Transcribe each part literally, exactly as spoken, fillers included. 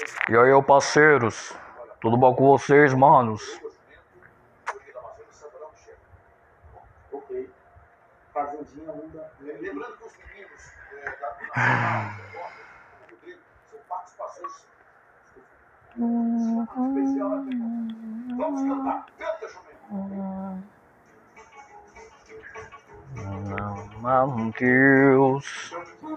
E aí, parceiros? Tudo bom com vocês, manos? Ok. Fazendinha muda. Lembrando que os meninos é, da Fundação como Rodrigo, são participações especial na pergunta. Vamos cantar. Canta, Jumento. Meu Deus.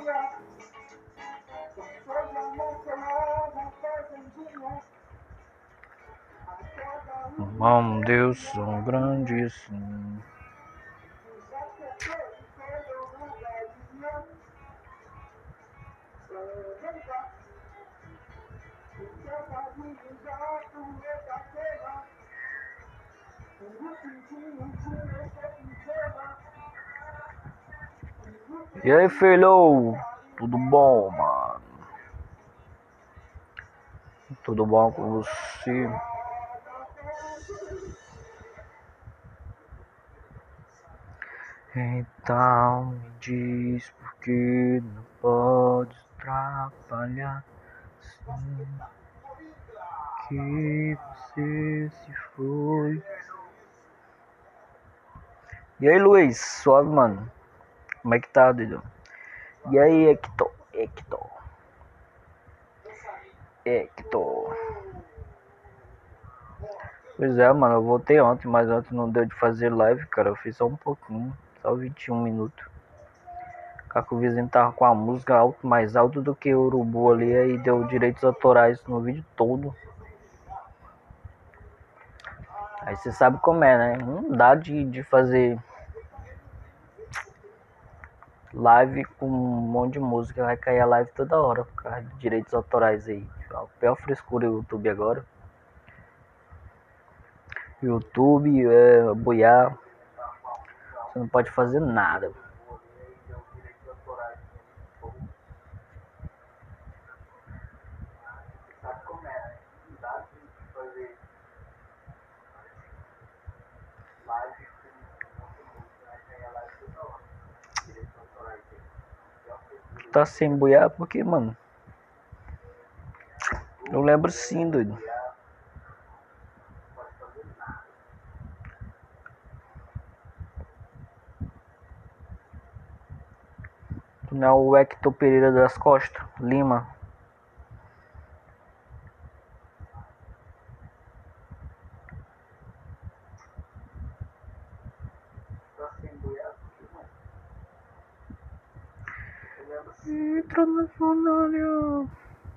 Meu Deus, são grandes. E aí, filho? Tudo bom, mano? Tudo bom com você? Então me diz por que não pode atrapalhar assim que você se foi. E aí, Luiz? Suave, mano? Como é que tá, Dudu? E aí, Hector? Hector? Hector? Pois é, mano, eu voltei ontem, mas ontem não deu de fazer live, cara. Eu fiz só um pouquinho, só vinte e um minutos. O vizinho tava com a música alto, mais alto do que o urubu ali, aí deu direitos autorais no vídeo todo. Aí você sabe como é, né? Não dá de, de fazer live com um monte de música, vai cair a live toda hora por causa de direitos autorais aí. A pior frescura o YouTube agora. YouTube, é, boiar, você não pode fazer nada. Tá sem boiar porque, mano, eu lembro sim, doido. Tu não é o Hector Pereira das Costas, Lima? Entra na fornalha.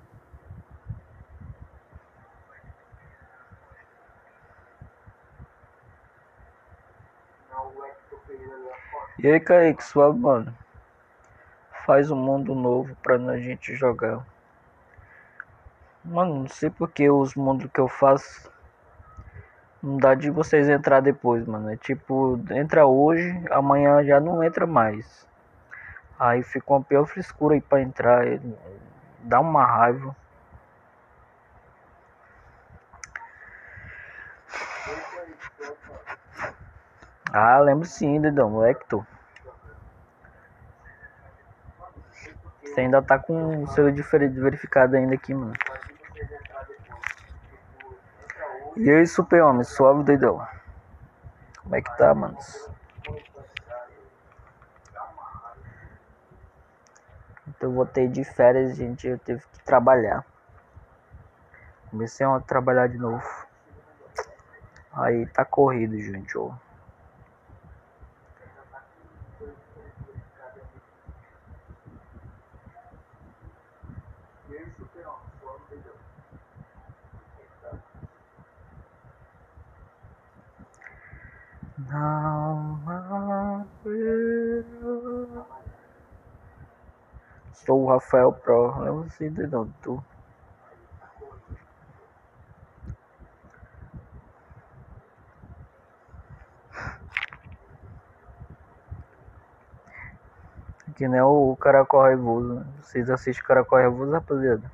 E aí, Kaique, suave, mano? Faz um mundo novo pra a gente jogar. Mano, não sei porque os mundos que eu faço não dá de vocês entrar depois, mano. É tipo, entra hoje, amanhã já não entra mais. Aí fica uma pior frescura aí pra entrar. Dá uma raiva. Ah, lembro sim, dedão, Hector. Você ainda tá com o seu diferente verificado ainda aqui, mano. E aí, super homem, suave, doidão. Como é que tá, mano? Então eu voltei de férias, gente, eu tive que trabalhar. Comecei a trabalhar de novo. Aí tá corrido, gente, ó. Não, sou o Rafael Pro, eu não sei de não, tu. Que nem o Caracol Raivoso, né? Vocês assistem Caracol Raivoso, rapaziada?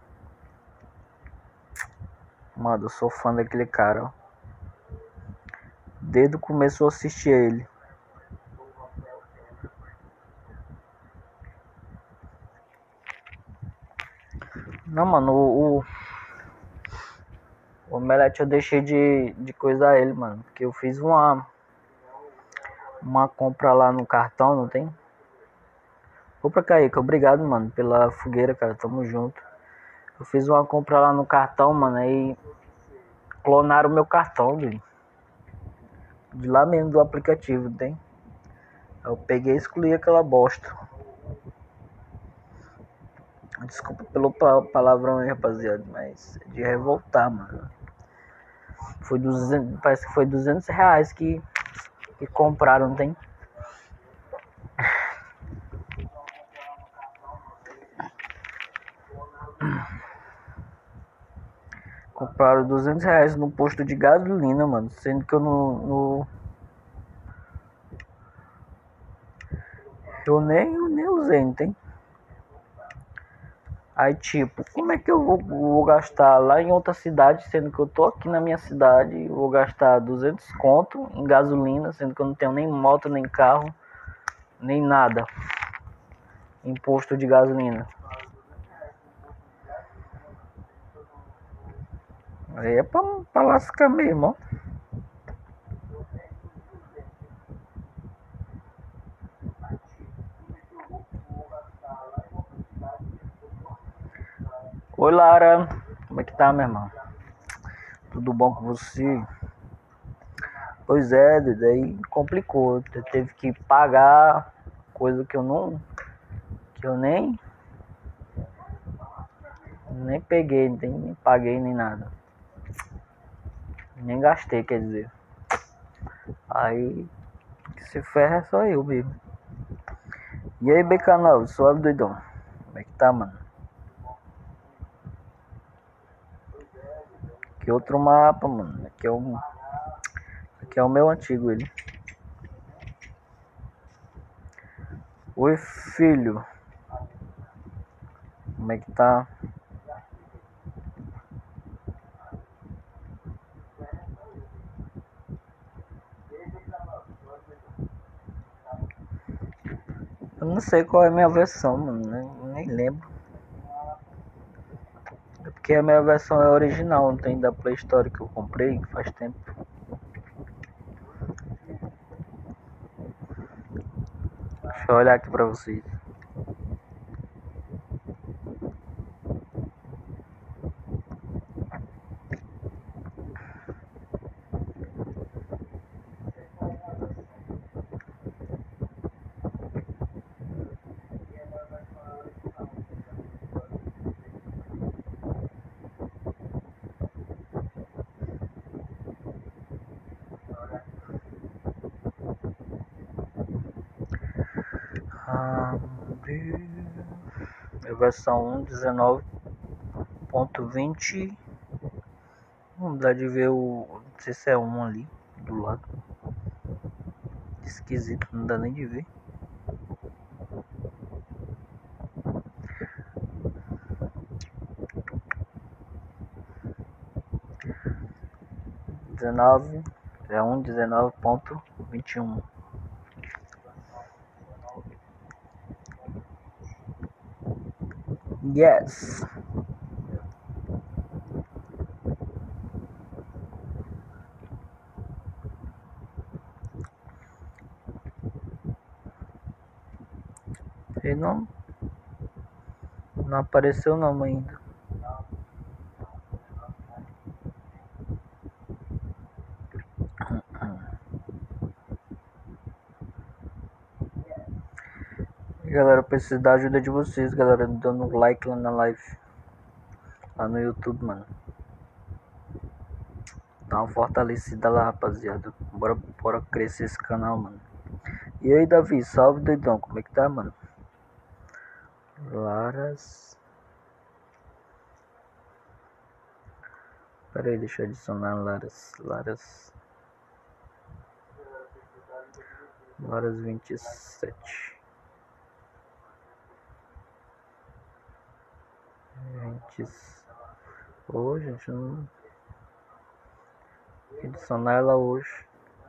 Mano, eu sou fã daquele cara, ó. Desde o começo eu assisti a ele. Não, mano, o, o, O Omelete eu deixei de, de coisar ele, mano. Porque eu fiz uma. Uma compra lá no cartão, não tem? Opa, Kaique, obrigado, mano, pela fogueira, cara. Tamo junto. Eu fiz uma compra lá no cartão, mano, aí clonaram o meu cartão, velho. De lá mesmo do aplicativo, tem? Eu peguei e excluí aquela bosta. Desculpa pelo palavrão aí, rapaziada, mas é de revoltar, mano. Foi duzentos, parece que foi duzentos reais que, que compraram, não tem? Compraram duzentos reais no posto de gasolina, mano. Sendo que eu não. No... Eu nem, eu nem usei, não tem? Aí, tipo, como é que eu vou, vou gastar lá em outra cidade, sendo que eu tô aqui na minha cidade, vou gastar duzentos conto em gasolina, sendo que eu não tenho nem moto, nem carro, nem nada. Imposto de gasolina. Aí é pra, pra lascar mesmo, ó. Oi, Lara. Como é que tá, meu irmão? Tudo bom com você? Pois é, daí complicou. Teve que pagar coisa que eu não. Que eu nem. Nem peguei, nem paguei nem nada. Nem gastei, quer dizer. Aí que se ferra é só eu mesmo. E aí, B K nove, suave doidão. Como é que tá, mano? Aqui outro mapa, mano. Aqui é um. Aqui é o meu antigo, ele. Oi, filho. Como é que tá? Eu não sei qual é a minha versão, mano. Nem, nem lembro. É porque a minha versão é original, não tem da Play Store que eu comprei faz tempo. Deixa eu olhar aqui pra vocês. Ah, a versão um dezenove ponto vinte. Vamos dar de ver o. Não sei se é um ali do lado. Esquisito, não dá nem de ver. dezenove. É um dezenove ponto vinte e um. Yes. Ele não. Não apareceu não ainda. Galera, eu preciso da ajuda de vocês, galera, dando like lá na live. Lá no YouTube, mano. Dá uma fortalecida lá, rapaziada. Bora, bora crescer esse canal, mano. E aí, Davi, salve, doidão. Como é que tá, mano? Laras. Pera aí, deixa eu adicionar Laras. Laras. Laras vinte e sete. vinte. Ô, gente, não. Vou adicionar ela hoje.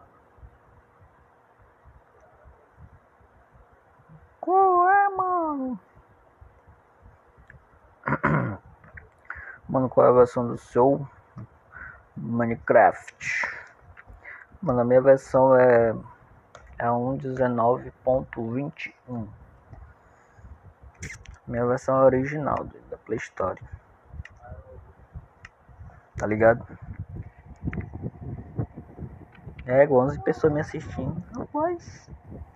Qual é, mano? Mano, qual é a versão do seu? Minecraft. Mano, a minha versão é é um dezenove ponto vinte e um. Minha versão é original da Play Store. Tá ligado? É, onze pessoas me assistindo. Rapaz.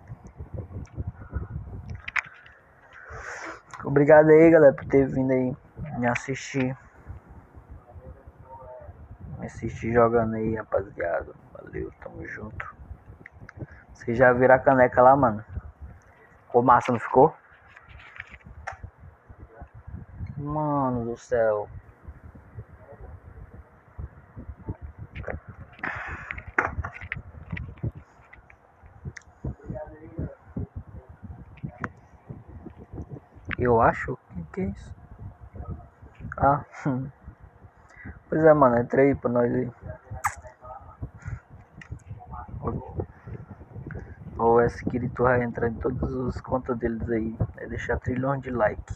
Obrigado aí, galera, por ter vindo aí me assistir. Me assistir jogando aí, rapaziada. Valeu, tamo junto. Vocês já viram a caneca lá, mano? Ficou massa, não ficou? Mano do céu. Eu acho? O que é isso? Ah, pois é, mano, entra aí pra nós aí. O S Kirito vai entrar em todas as contas deles aí. Vai deixar trilhões de like.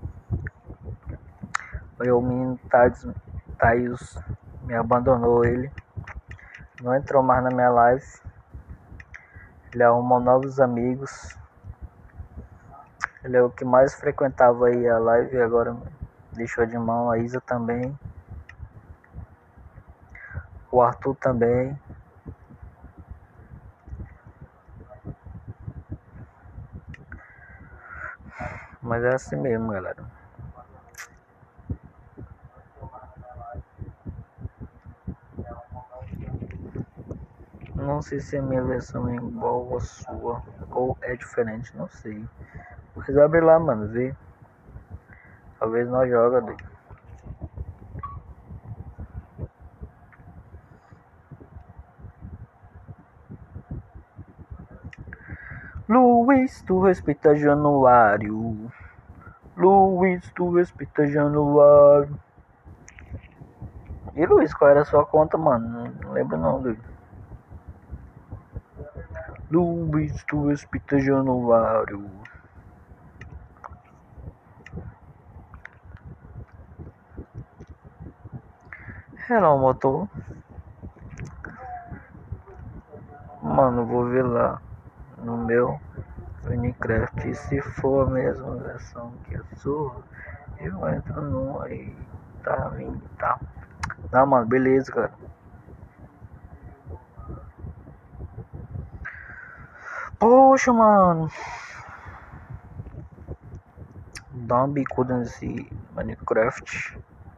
Aí o menino Thais me abandonou ele. Não entrou mais na minha live. Ele arrumou novos amigos. Ele é o que mais frequentava aí a live e agora deixou de mão. A Isa também. O Arthur também. Mas é assim mesmo, galera. Não sei se a minha versão é igual a sua ou é diferente, não sei. Mas abre lá, mano, vê. Talvez nós joga, doido. Luiz, tu respeita Januário. Luiz, tu respeita Januário. E Luiz, qual era a sua conta, mano? Não lembro não, doido. Luiz, tu respeita Januário. Hello, motor. Mano, vou ver lá no meu Minecraft. E se for a mesma versão que a sua, eu entro no aí. Tá vindo, tá? Não, mano, beleza, cara. Poxa, mano. Dá uma bicuda nesse Minecraft.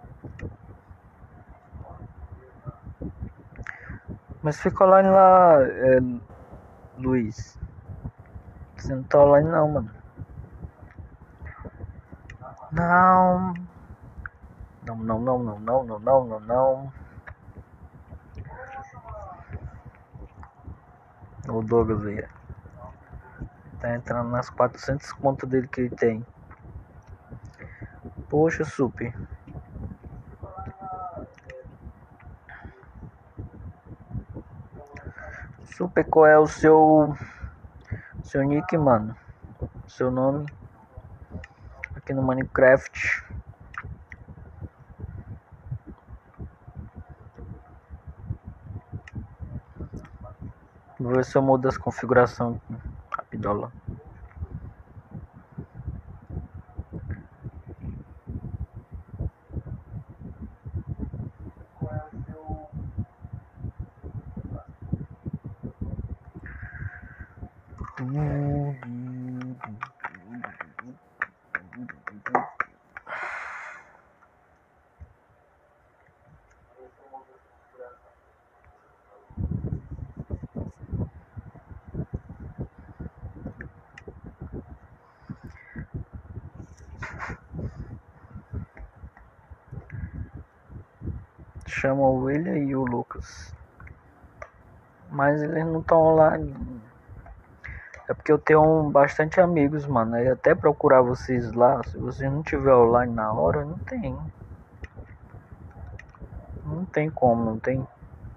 Mas fica online lá, é, Luiz. Você não tá online não, mano. Não. Não, não, não, não, não, não, não, não, não. O Douglas aí. Tá entrando nas quatrocentas contas dele que ele tem. Poxa, super. Super, qual é o seu seu nick, mano? Seu nome aqui no Minecraft. Vou ver se eu mudo as configurações aqui. Rapidola. Chama o William e o Lucas. Mas eles não estão online. É porque eu tenho bastante amigos, mano. Eu até procurar vocês lá. Se vocês não tiver online na hora, não tem. Não tem como, não tem.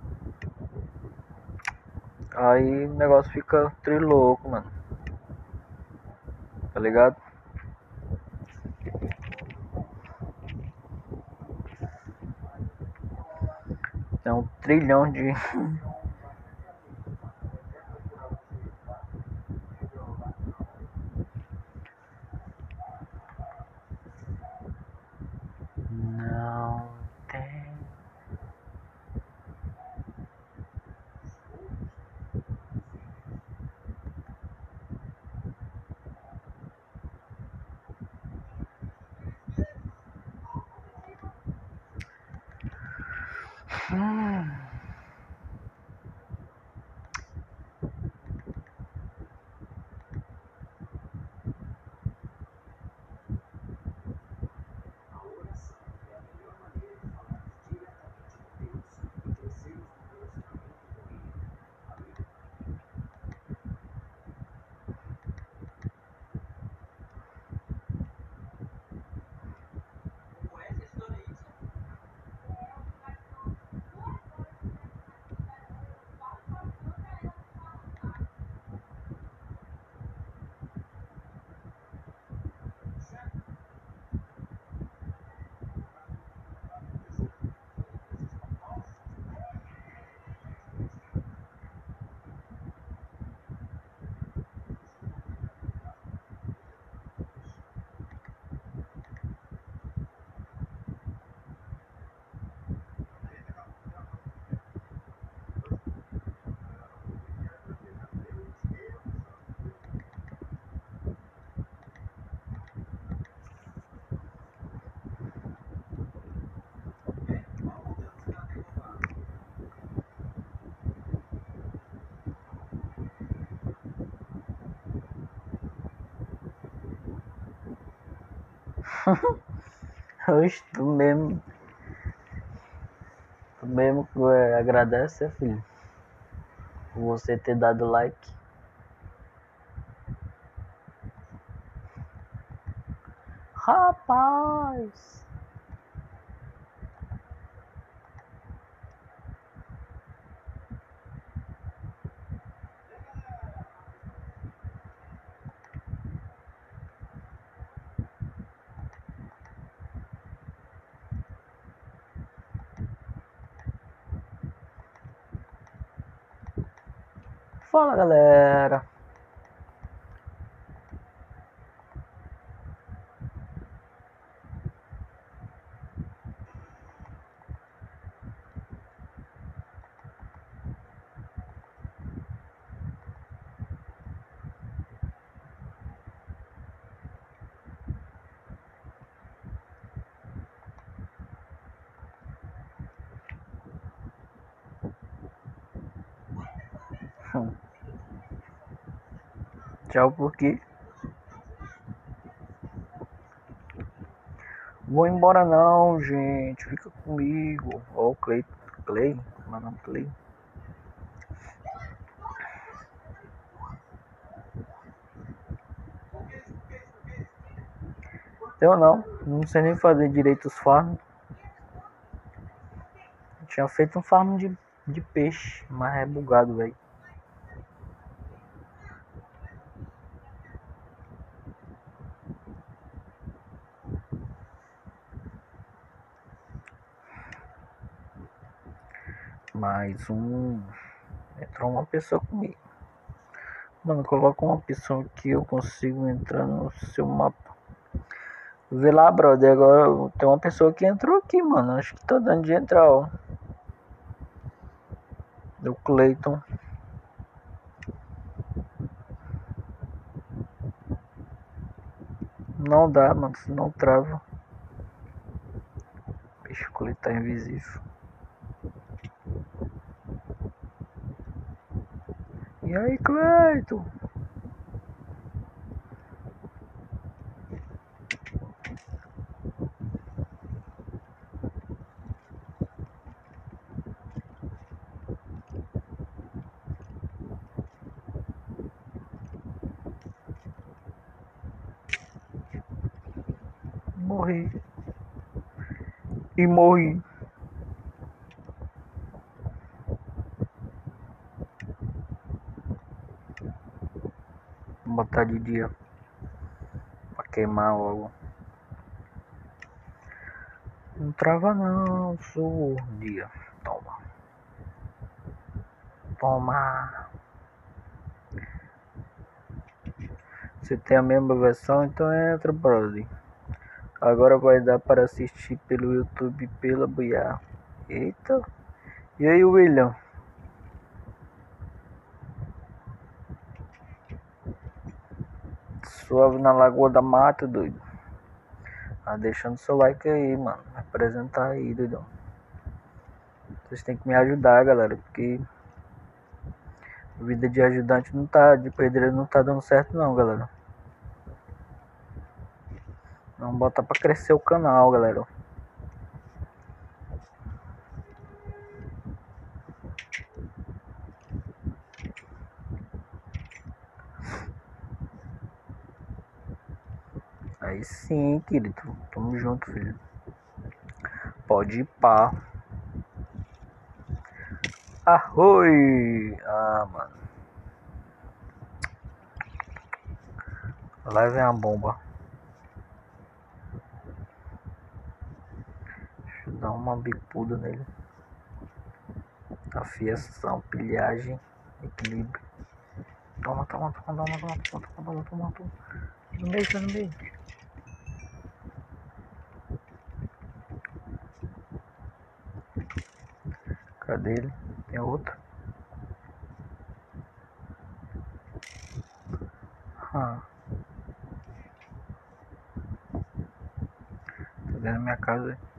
Aí o negócio fica trilouco, mano. Tá ligado? Tem um trilhão de... Não tem... Hum. Oxe, tu mesmo... Tu mesmo que é, agradece, filho, por você ter dado like. Rapaz! Fala, galera! Hum. Tchau, porque... Vou embora não, gente. Fica comigo. Ó, o Clay. Clay? Como é o nome? Clay? Eu não. Não sei nem fazer direito os farms. Tinha feito um farm de, de peixe, mas é bugado, velho. Mais um. Entrou uma pessoa comigo. Mano, coloca uma opção que eu consigo entrar no seu mapa. Vê lá, brother. Agora tem uma pessoa que entrou aqui, mano. Acho que tá dando de entrar, ó. Do Clayton. Não dá, mano. Senão trava. Bicho, o Clayton tá invisível. E aí, Clayton? Morri. E morri. Vou botar de dia. Pra queimar logo. Não trava não, sou dia. Toma. Toma! Se tem a mesma versão, então entra, brother. Agora vai dar para assistir pelo YouTube pela Buiá. Eita! E aí, William? Suave na Lagoa da Mata, doido. Ah, deixando seu like aí, mano. Me apresentar aí, doidão. Vocês têm que me ajudar, galera, porque vida de ajudante não tá, de pedreiro não tá dando certo não, galera. Vamos botar pra crescer o canal, galera. Aí sim, querido. Tamo junto, filho. Pode ir pá. Arroi! Ah, mano. Lá vem a bomba. Deixa eu dar uma bicuda nele. Afiação, pilhagem, equilíbrio. Toma, toma, toma, toma, toma, toma, toma, toma, toma. No meio, tá no meio. Cadê ele? Tem outro? Ah. Tá dentro da minha casa aí.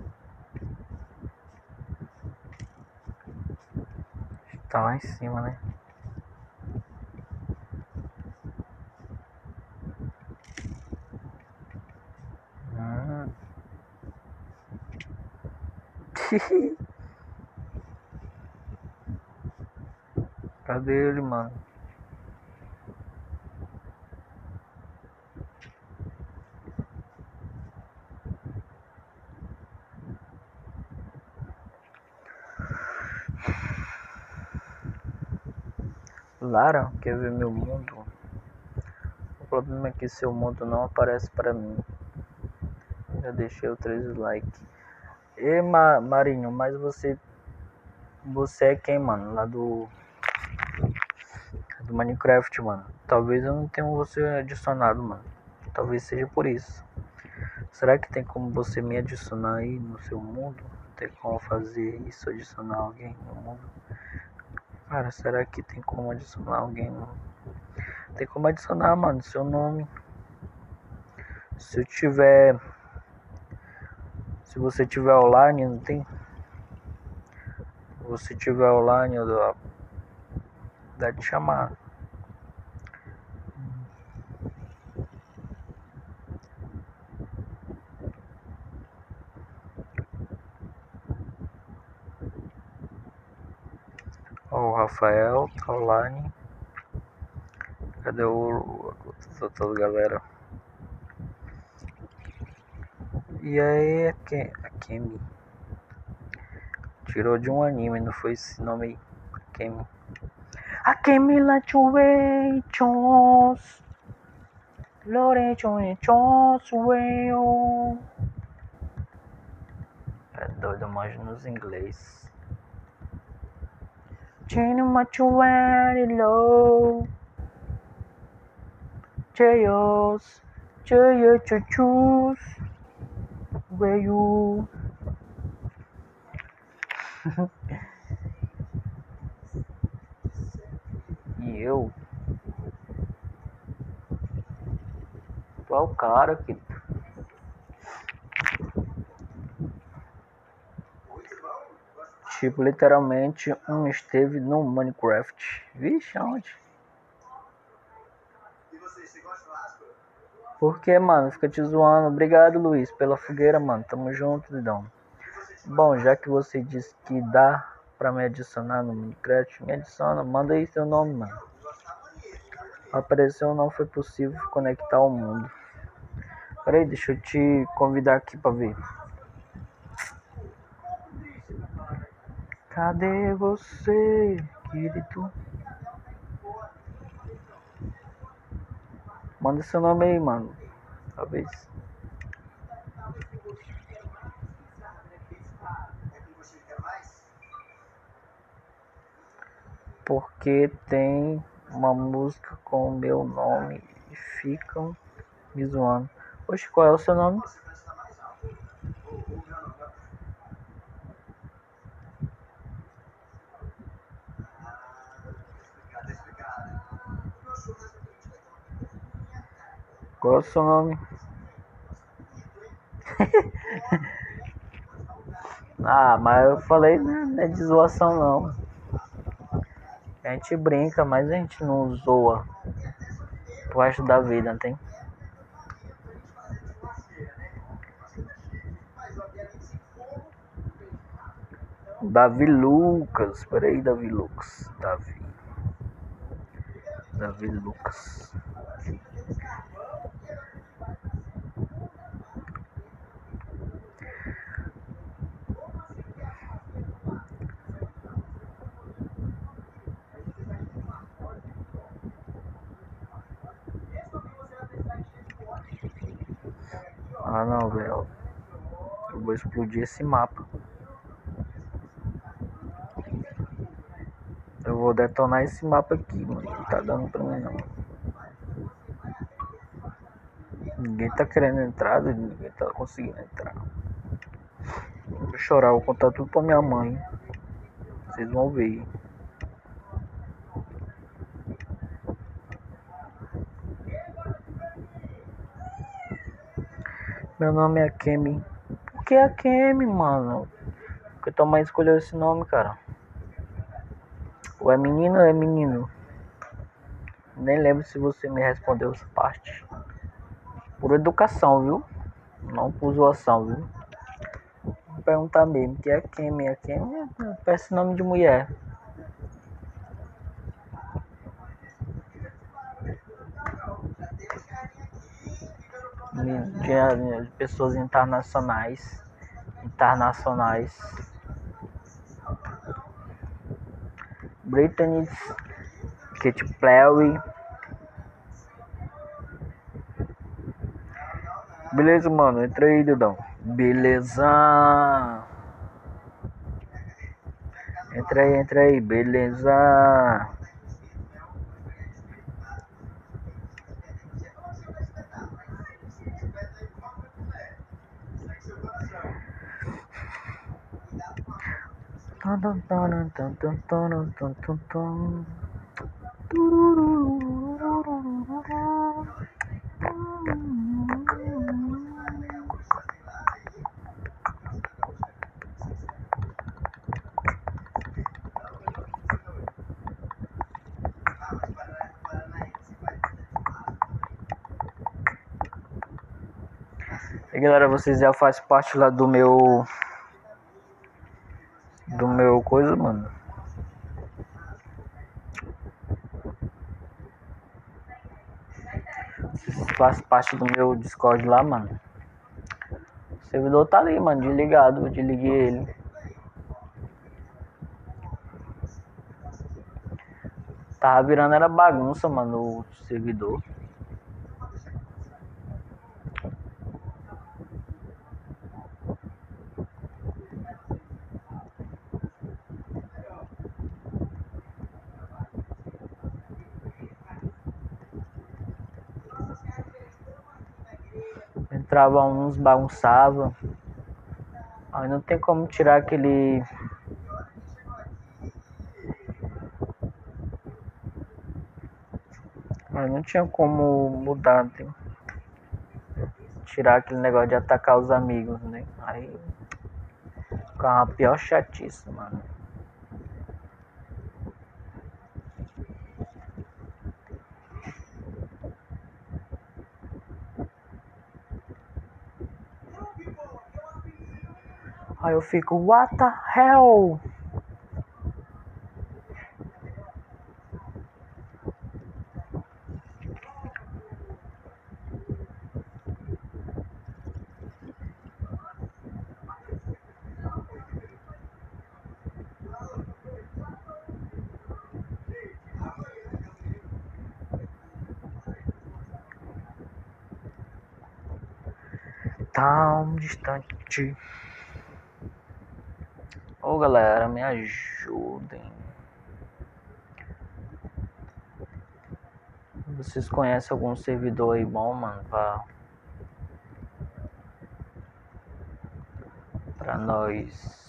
Tá lá em cima, né? Hum. Cadê ele, mano? Lara, quer ver meu mundo? O problema é que seu mundo não aparece pra mim. Já deixei o três likes. E Ma Marinho, mas você você é quem, mano? Lá do do Minecraft, mano. Talvez eu não tenha você adicionado, mano. Talvez seja por isso. Será que tem como você me adicionar aí no seu mundo? Tem como fazer isso, adicionar alguém no mundo? Cara, será que tem como adicionar alguém no... Tem como adicionar, mano, seu nome. Se eu tiver... Se você tiver online, não tem? Se você tiver online, eu dou... dá de chamar. Ó, o Rafael tá online. Cadê o... as outras galera? E aí, a Kemi? Tirou de um anime, não foi esse nome aí? Kemi. A Kemi Lachons. Lorechons, well. É doido, mas nos inglês. Chino machuari low. Chayos. Chayo chuchus. Where you? E eu? Tu é o cara que... Tipo, literalmente, um esteve no Minecraft. Vixe, aonde? Por que, mano? Fica te zoando. Obrigado, Luiz, pela fogueira, mano. Tamo junto, Lidão. Bom, já que você disse que dá pra me adicionar no Minecraft, me adiciona. Manda aí seu nome, mano. Apareceu, não foi possível conectar ao mundo. Peraí, deixa eu te convidar aqui pra ver. Cadê você, querido? Manda seu nome aí, mano. Talvez. porque tem uma música com o meu nome e ficam me zoando. Oxe, qual é o seu nome? Qual é o seu nome? Ah, mas eu falei, né, não é de zoação não. A gente brinca, mas a gente não zoa pro resto da vida, não tem? Davi Lucas, peraí, Davi Lucas, Davi, Davi Lucas. Ah não, velho, eu vou explodir esse mapa. Eu vou detonar esse mapa aqui, mano, não tá dando pra mim não. Ninguém tá querendo entrar, ninguém tá conseguindo entrar. Vou chorar, vou contar tudo pra minha mãe. Vocês vão ver. Meu nome é Kemi. Por que é Kemi, mano? Porque tua mãe escolheu esse nome, cara. Ou é menino ou é menino? Nem lembro se você me respondeu essa parte. Por educação, viu? Não por zoação, viu? Vou perguntar mesmo, que é Kemi? É Kemi? Parece nome de mulher. De, de pessoas internacionais. Internacionais. Britney, Katy Perry. Beleza, mano? Entra aí, Dudão. Beleza. Entra aí, entra aí. Beleza. E galera, vocês já fazem parte lá do meu do meu coisa, mano. Vocês fazem parte do meu Discord lá, mano. O servidor tá ali, mano, desligado, eu desliguei ele. Tava virando era bagunça, mano, o servidor. Entrava uns, bagunçava. Aí não tem como tirar aquele... Aí não tinha como mudar, tem... tirar aquele negócio de atacar os amigos, né? Aí ficava uma pior chatice, mano. Aí eu fico, what the hell? Tão distante. Ô galera, me ajudem. Vocês conhecem algum servidor aí bom, mano, pra, pra nós?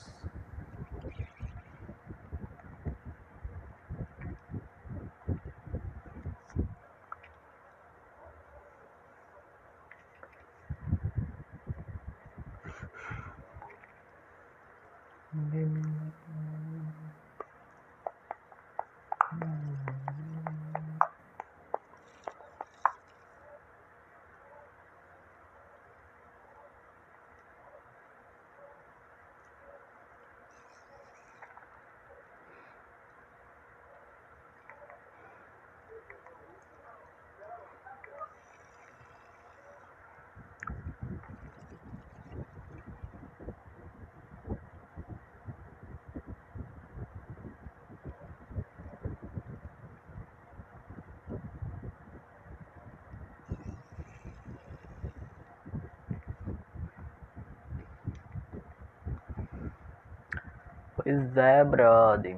Pois é, brother.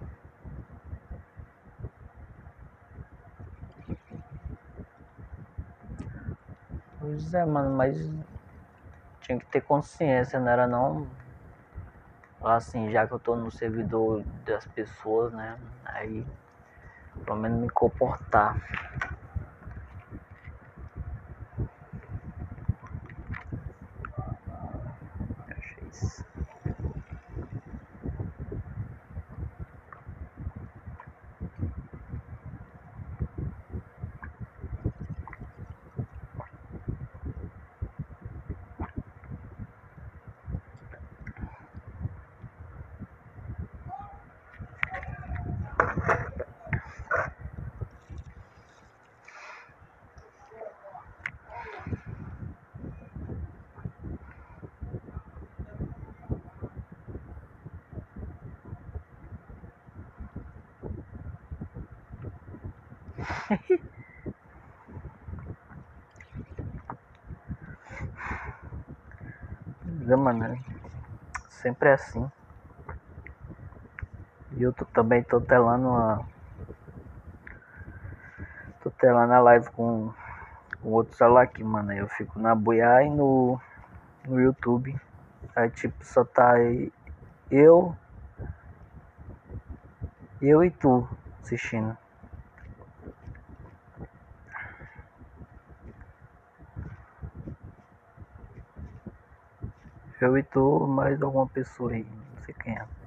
Pois é, mano, mas tinha que ter consciência, não era não? Assim, já que eu tô no servidor das pessoas, né? Aí, pelo menos me comportar. Achei isso. É, mano, sempre é assim. E eu tô, também tô telando a. Tô telando a live com, com outro celular aqui, mano. Aí eu fico na Buiá e no, no YouTube. Aí tipo, só tá aí eu, eu e tu assistindo. Eu e tu, mais alguma pessoa aí, não sei quem é.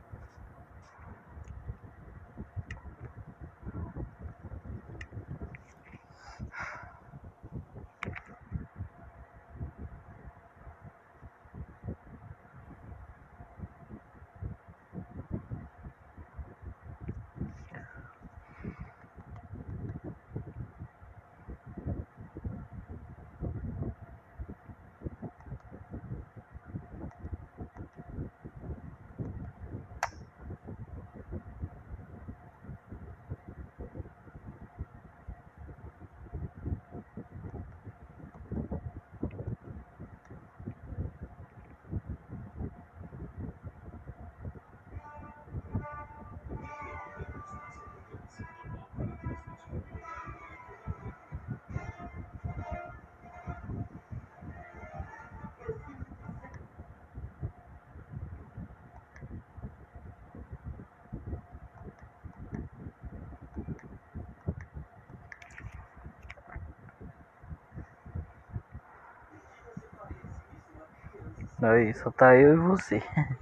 Aí, só tá eu e você.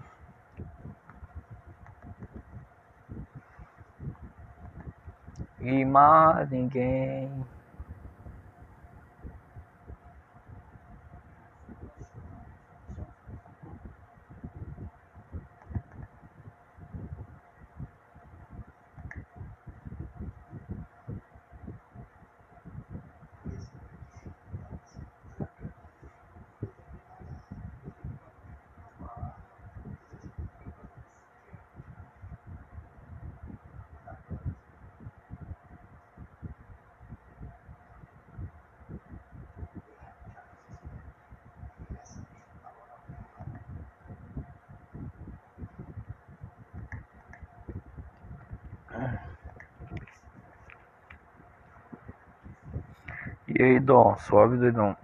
E mais ninguém. E aí, Dom, suave, doidão.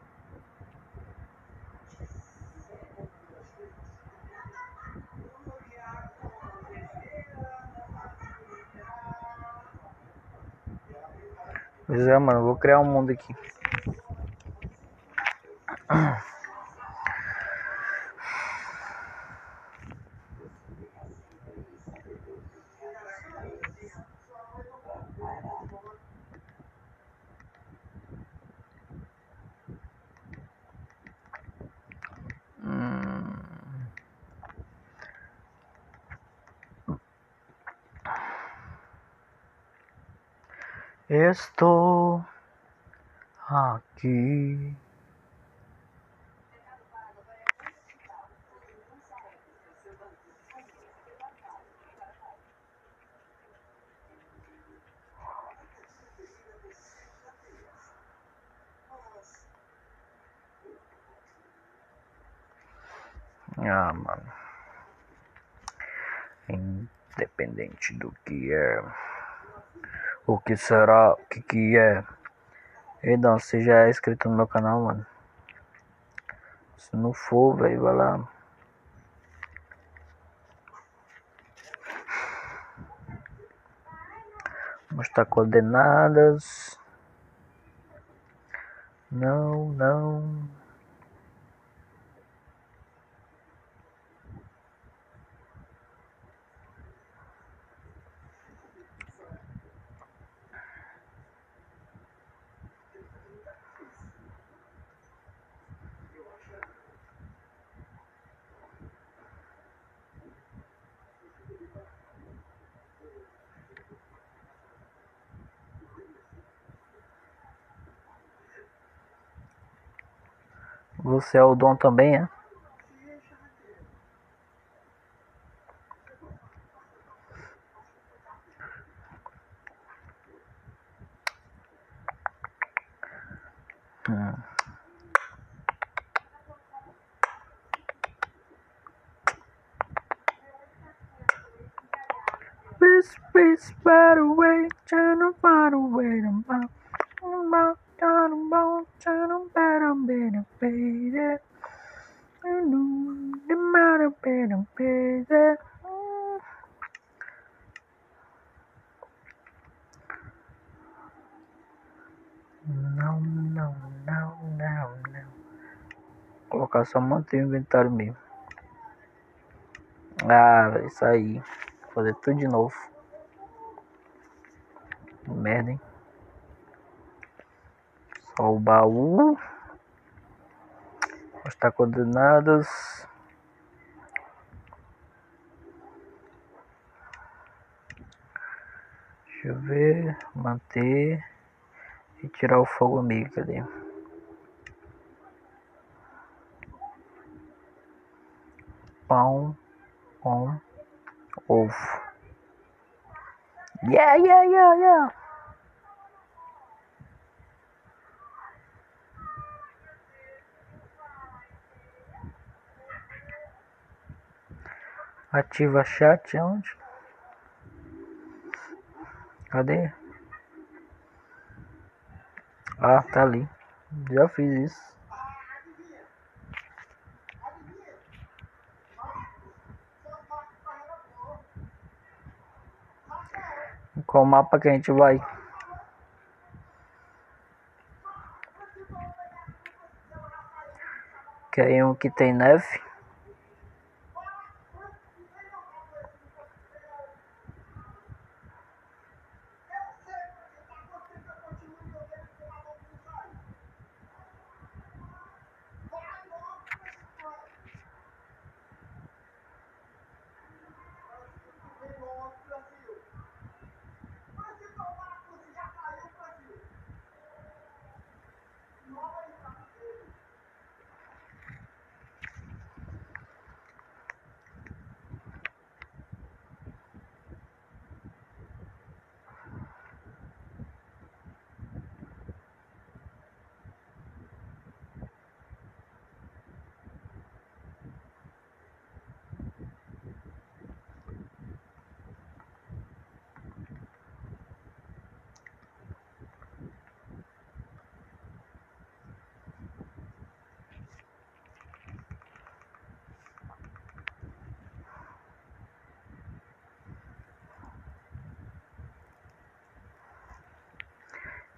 Pois é, mano, vou criar um mundo aqui. Hum. Estou aqui. Ah, mano. Independente do que é. O que será? O que que é? Ei, não, você já é inscrito no meu canal, mano? Se não for, velho, vai lá. Mostrar coordenadas. Não, não. Você é o Dom também, é? Hum. This is far away, turn far away, about, about, turn about, turn better, better, better. The matter, better, better. Não, não, não, não, não. Colocar só manter o inventário mesmo. Ah, isso aí. Vou fazer tudo de novo. Merda, hein? Só o baú. Mostrar coordenadas. Deixa eu ver. Manter. E tirar o fogo amigo. Cadê? Pão com ovo. Yeah, yeah, yeah, yeah. Ativa chat onde? Cadê? Ah, tá ali. Já fiz isso. Qual mapa que a gente vai? Quer um que tem neve?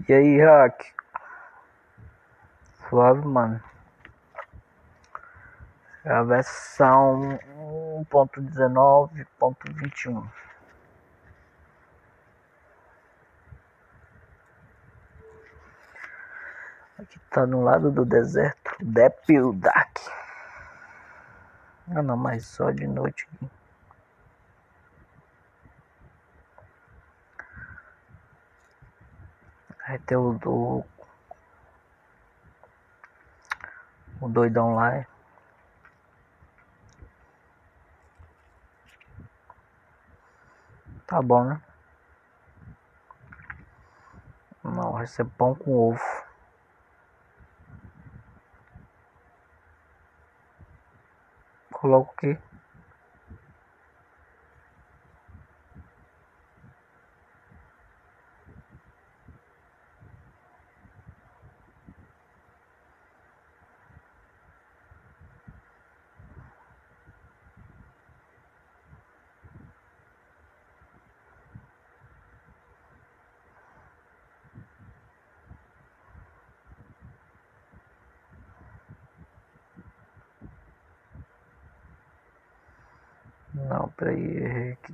E aí, Hack? Suave, mano. É a versão um ponto dezenove ponto vinte e um. Aqui tá no lado do deserto. Depildak. Ah não, mas só de noite aqui. Aí tem o do. O doidão lá. É. Tá bom, né? Não, vai ser pão com ovo. Coloco aqui. Não, peraí, errei aqui.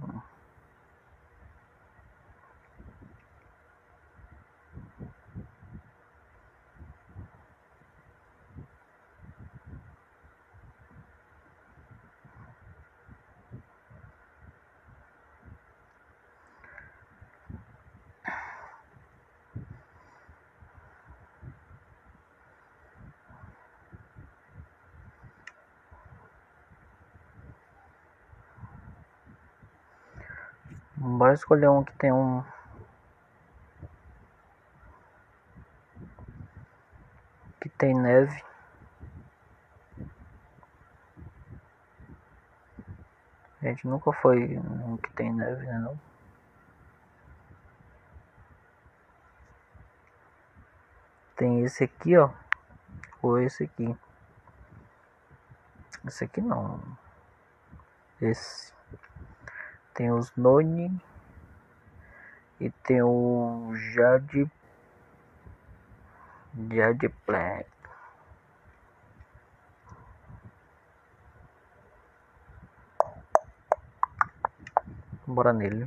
Bora escolher um que tem um. Que tem neve. A gente nunca foi um que tem neve, né não? Tem esse aqui, ó. Ou esse aqui. Esse aqui não. Esse. Tem os Noni. E tem o Jade. Jade Black. Bora nele.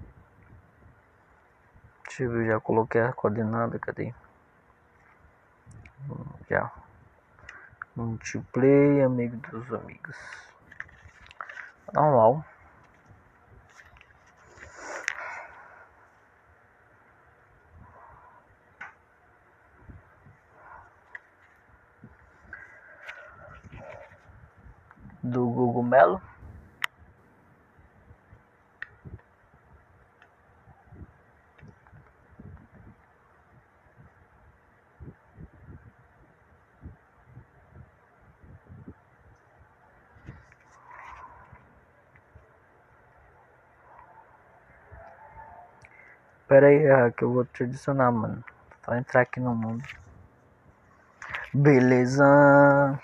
Deixa eu ver, já coloquei a coordenada, cadê? Já. Multiplayer, amigo dos amigos. Normal. Do Google Melo. Pera aí, ah, que eu vou te adicionar, mano. Só entrar aqui no mundo. Beleza.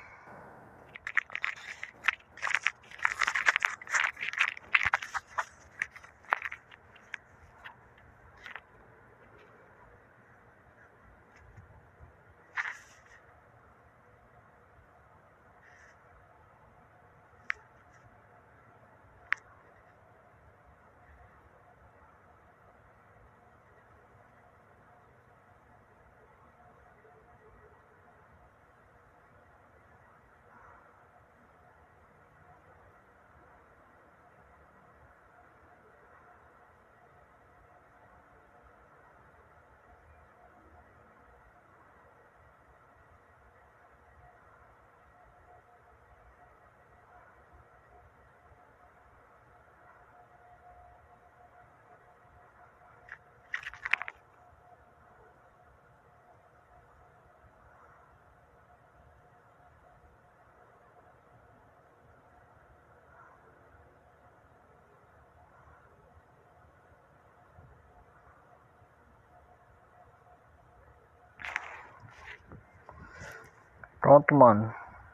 Pronto, mano.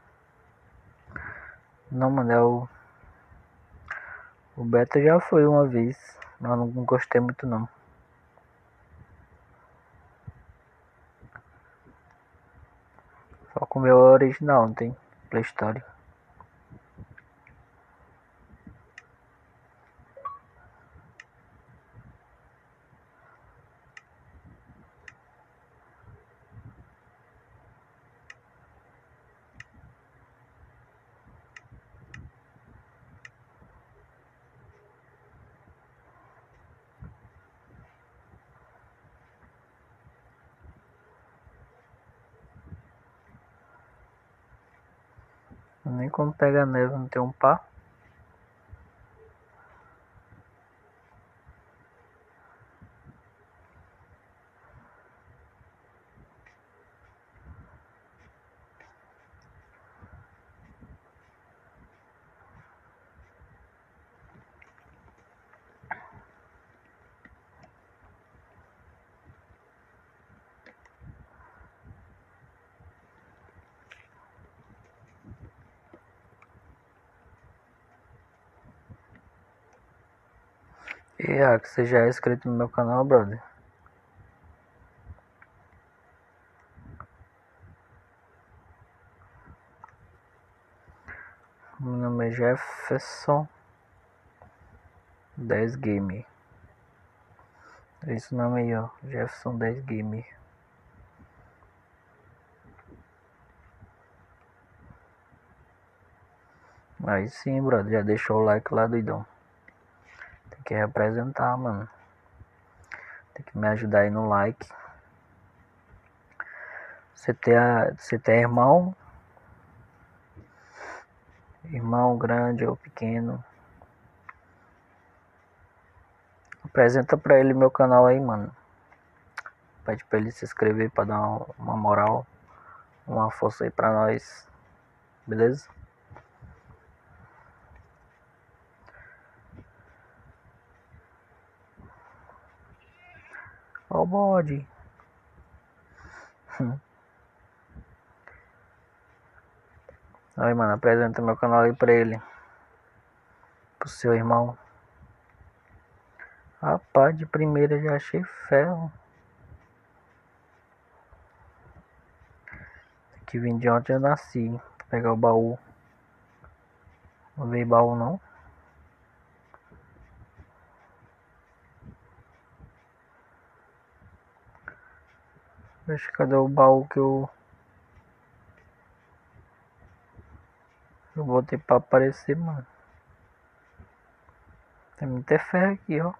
Não, mano, é o... O beta já foi uma vez. Mas não gostei muito, não. meu é original, não tem Play Store. Nem como pega neve, não tem um pá. E ah, que você já é inscrito no meu canal, brother. Meu nome é Jefferson dez Game. É esse nome aí, ó. Jefferson dez Game. Aí sim, brother. Já deixou o like lá, doidão. Tem que representar, mano. Tem que me ajudar aí no like. Você tem, a, você tem irmão? Irmão grande ou pequeno? Apresenta pra ele meu canal aí, mano. Pede pra ele se inscrever pra dar uma, uma moral. Uma força aí pra nós. Beleza? Ó o bode. Aí, mano, apresenta meu canal aí pra ele. Pro seu irmão. Rapaz, de primeira já achei ferro. Que vim de ontem eu nasci. Pra pegar o baú. Não veio baú não. Acho que cadê o baú que eu... Eu botei pra aparecer, mano. Tem muita ferro aqui, ó.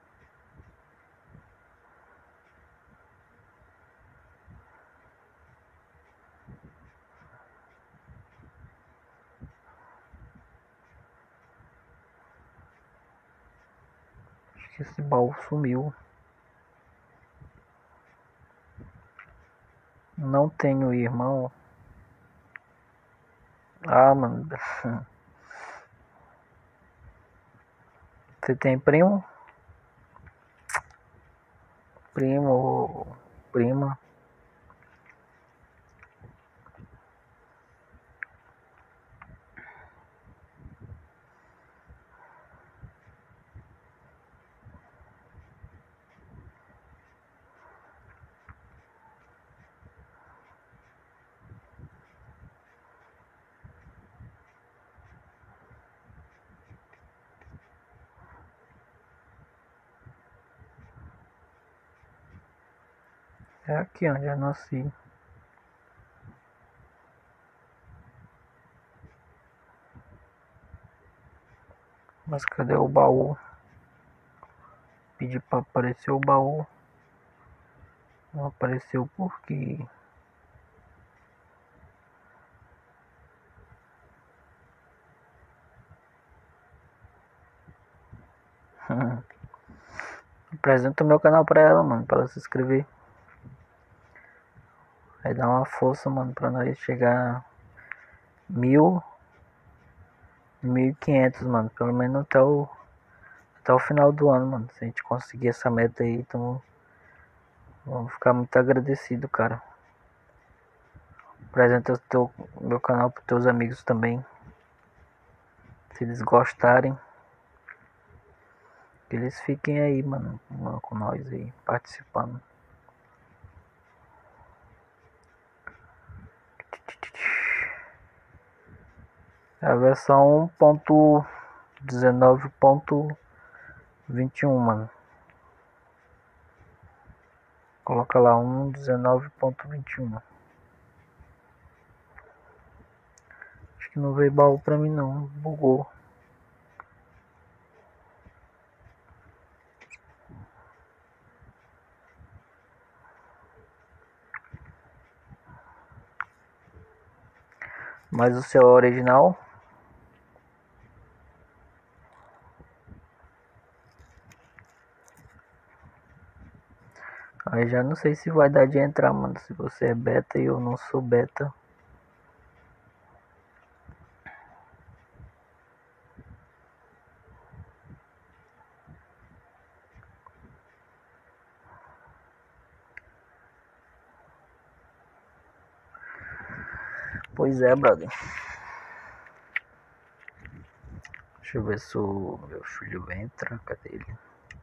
Acho que esse baú sumiu. Não tenho irmão. Ah, mano. Você tem primo? Primo ou prima? É aqui onde eu nasci. Mas cadê o baú? Pedi pra aparecer o baú. Não apareceu por quê? Apresenta o meu canal pra ela, mano. Pra ela se inscrever. Aí dá uma força, mano. Pra nós chegar mil. Mil e quinhentos, mano. Pelo menos até o... Até o final do ano, mano. Se a gente conseguir essa meta aí, então... Vamos ficar muito agradecido, cara. Apresenta o teu, meu canal pros teus amigos também. Se eles gostarem. Que eles fiquem aí, mano. Com nós aí, participando. É a versão um ponto dezenove ponto vinte e um, mano. Coloca lá um ponto dezenove ponto vinte e um. Acho que não veio baú pra mim não, bugou. Mas o seu é original? Aí já não sei se vai dar de entrar, mano. Se você é beta e eu não sou beta. Pois é, brother. Deixa eu ver se o meu filho entra. Cadê ele?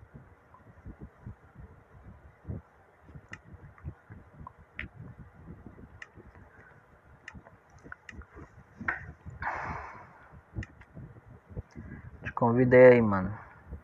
Te convidei aí, mano.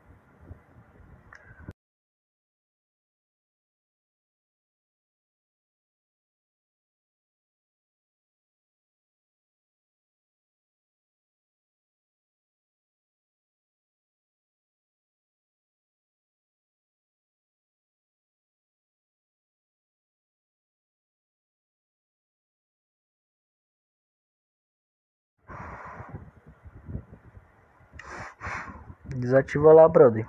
Desativa lá, brother.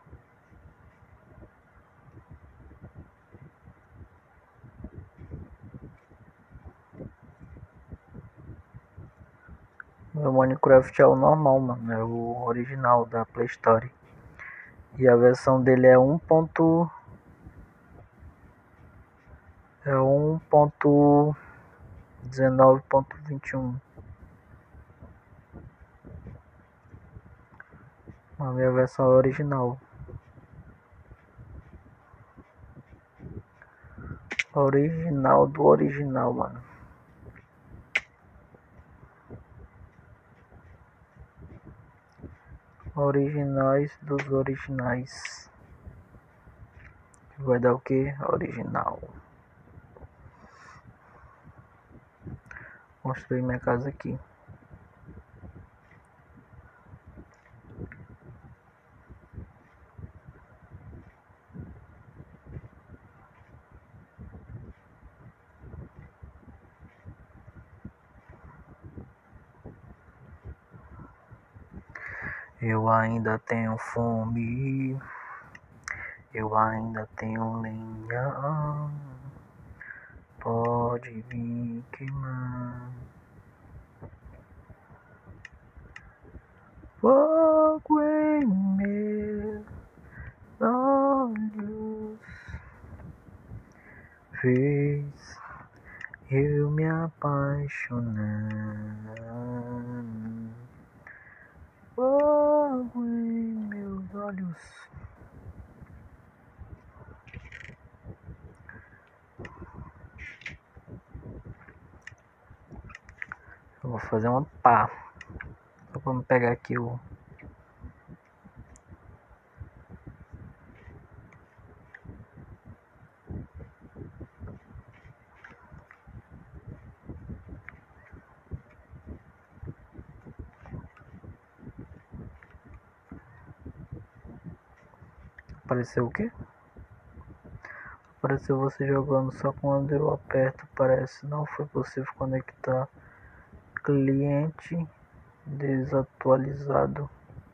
Meu Minecraft é o normal, mano. É o original da Play Store. E a versão dele é um. É um ponto dezenove ponto vinte e um. A minha versão é original. Original do original, mano. Originais dos originais. Vai dar o que? Original. Construir minha casa aqui. Eu ainda tenho fome. Eu ainda tenho lenha. Pode vir queimar. Fogo em meus olhos fez eu me apaixonar. Fogo em meus olhos. Eu vou fazer uma pá. Só pra me pegar aqui o. Apareceu o quê? Apareceu você jogando só quando eu aperto. Parece não foi possível conectar. Cliente desatualizado.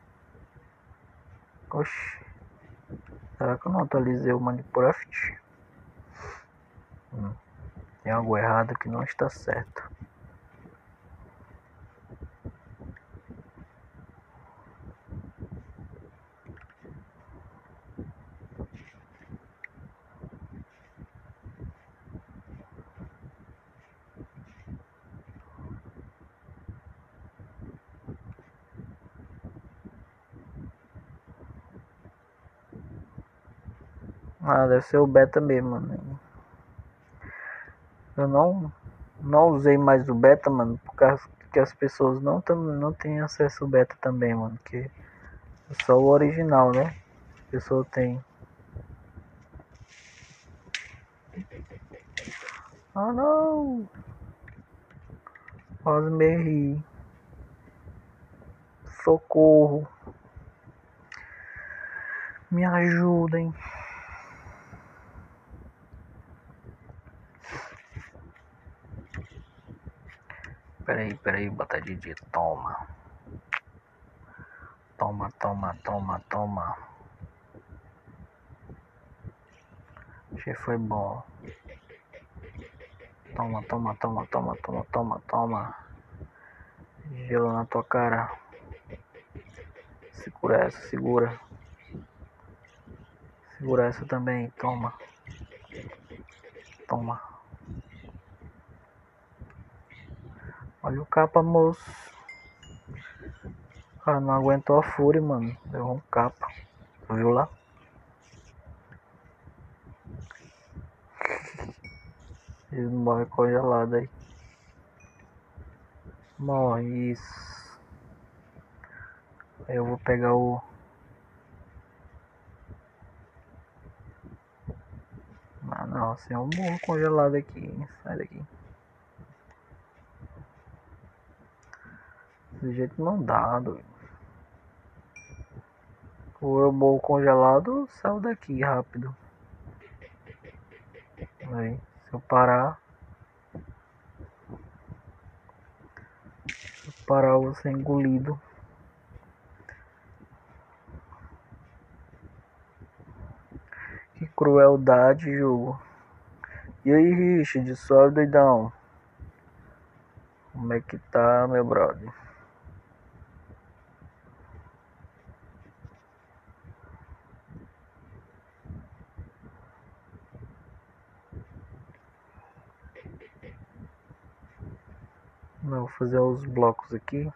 Oxi. Será que eu não atualizei o Minecraft? Hum. Tem algo errado que não está certo. Ah, deve ser o beta mesmo, mano. Eu não, não usei mais o beta, mano, por causa que as pessoas não, tam, não têm acesso ao beta também, mano. Que é só o original, né? A pessoa tem. Ah não! Quase me ri. Socorro! Me ajudem! Peraí, peraí, bota Didi, toma. Toma, toma, toma, toma. Achei foi bom. Toma, toma, toma, toma, toma, toma, toma. Gelo na tua cara. Segura essa, segura. Segura essa também, toma. Toma. Olha o capa, moço. O cara não aguentou a fúria, mano. Deu um capa. Viu lá? Ele morre congelado aí. Morre isso. Aí eu vou pegar o... Ah não, assim eu morro congelado aqui. Sai daqui. Desse jeito não dá, doido. Ou eu morro congelado ou saio daqui rápido. Aí, se eu parar... Se eu parar eu vou ser engolido. Que crueldade, jogo. E aí, Richard, suave, doidão? Como é que tá, meu brother? Não, vou fazer os blocos aqui.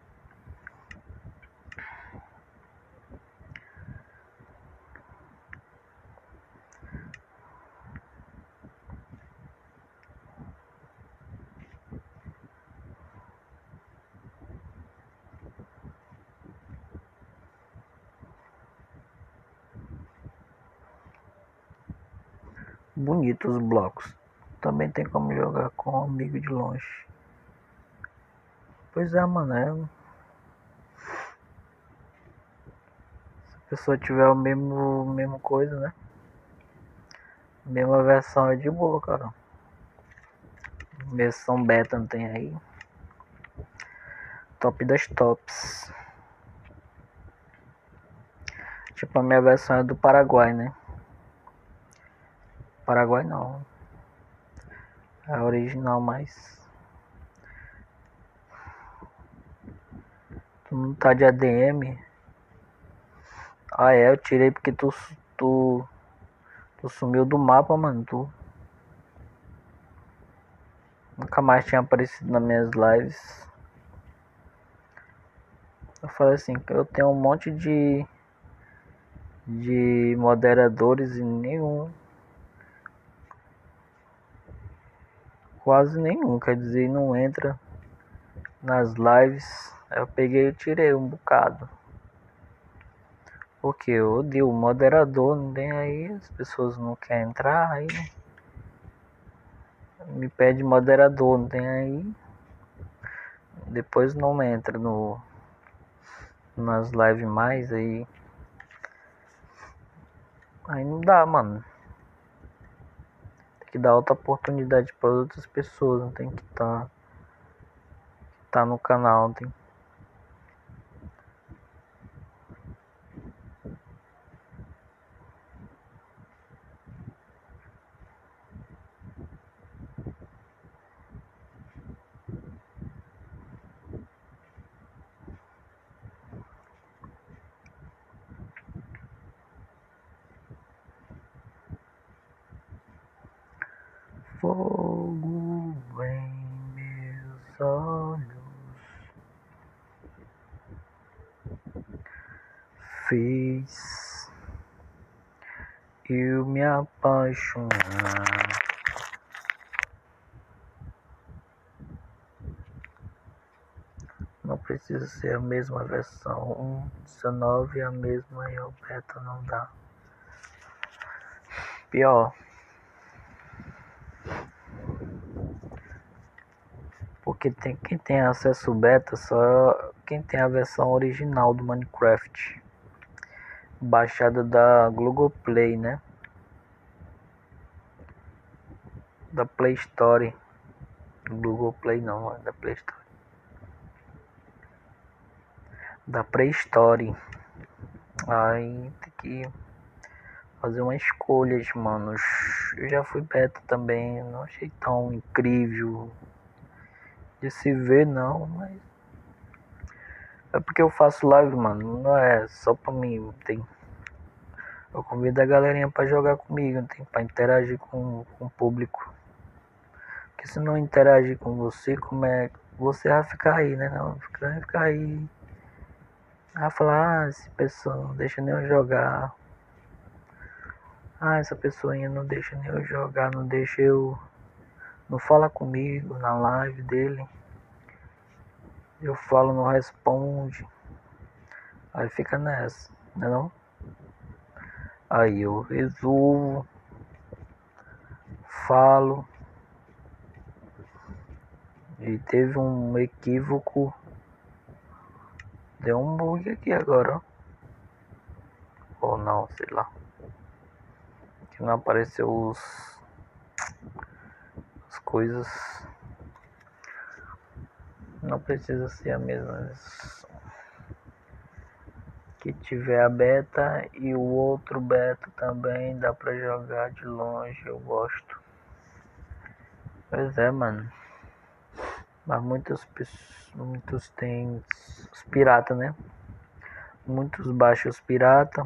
Bonitos os blocos. Também tem como jogar com um amigo de longe. Pois é, mano. É... Se a pessoa tiver o mesmo, mesmo coisa, né? Mesma versão é de boa, cara. Versão beta não tem aí. Top das tops. Tipo, a minha versão é do Paraguai, né? Paraguai não. É a original, mas... Tu não tá de A D M? Ah é, eu tirei porque tu... Tu, tu sumiu do mapa, mano. Tu... Nunca mais tinha aparecido nas minhas lives. Eu falei assim, eu tenho um monte de... De moderadores e nenhum... Quase nenhum, quer dizer, não entra nas lives. Eu peguei e tirei um bocado. Porque eu odeio o moderador, não tem aí, as pessoas não querem entrar, aí me pede moderador, não tem aí. Depois não entra no nas lives mais aí. Aí não dá, mano. Tem que dar outra oportunidade para outras pessoas, não tem que estar tá, tá no canal, tem. Fogo em meus olhos fez eu me apaixonar. precisa ser a mesma versão. um ponto dezenove é a mesma e o beta não dá. Pior. Porque tem, quem tem acesso beta só quem tem a versão original do Minecraft. Baixada da Google Play, né? Da Play Store. Google Play não, é da Play Store. Da Play Store. Aí tem que fazer uma escolha, mano. Eu já fui beta também, não achei tão incrível de se ver não, mas é porque eu faço live, mano, não é só pra mim, tem. Eu convido a galerinha pra jogar comigo, tem pra interagir com, com o público. Porque se não interagir com você, como é você vai ficar aí, né? Não, vai ficar aí. Vai falar, ah, esse pessoa não deixa nem eu jogar. Ah, essa pessoinha não deixa nem eu jogar, não deixa eu. Não fala comigo na live dele. Eu falo, não responde. Aí fica nessa, né não? Aí eu resolvo, falo. E teve um equívoco. Deu um bug aqui agora, ó. Ou não, sei lá. Que não apareceu os. As coisas. Não precisa ser a mesma. Que tiver a beta e o outro beta também dá pra jogar de longe, eu gosto. Pois é, mano. Mas muitos, muitos tem os pirata, né? Muitos baixam os pirata.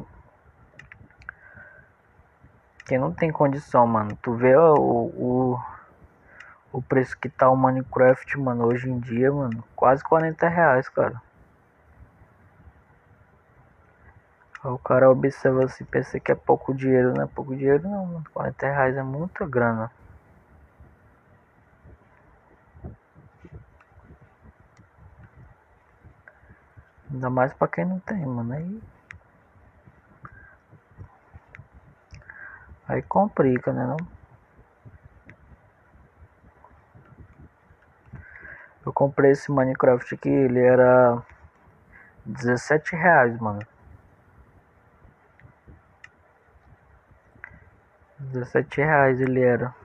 Que não tem condição, mano. Tu vê ó, o, o, o preço que tá o Minecraft, mano, hoje em dia, mano. Quase quarenta reais, cara. O cara observa assim, pensa que é pouco dinheiro, não é pouco dinheiro não, mano. quarenta reais é muita grana. Ainda mais pra quem não tem, mano. Aí, aí complica, né não? Eu comprei esse Minecraft aqui, ele era dezessete reais, mano. dezessete reais ele era.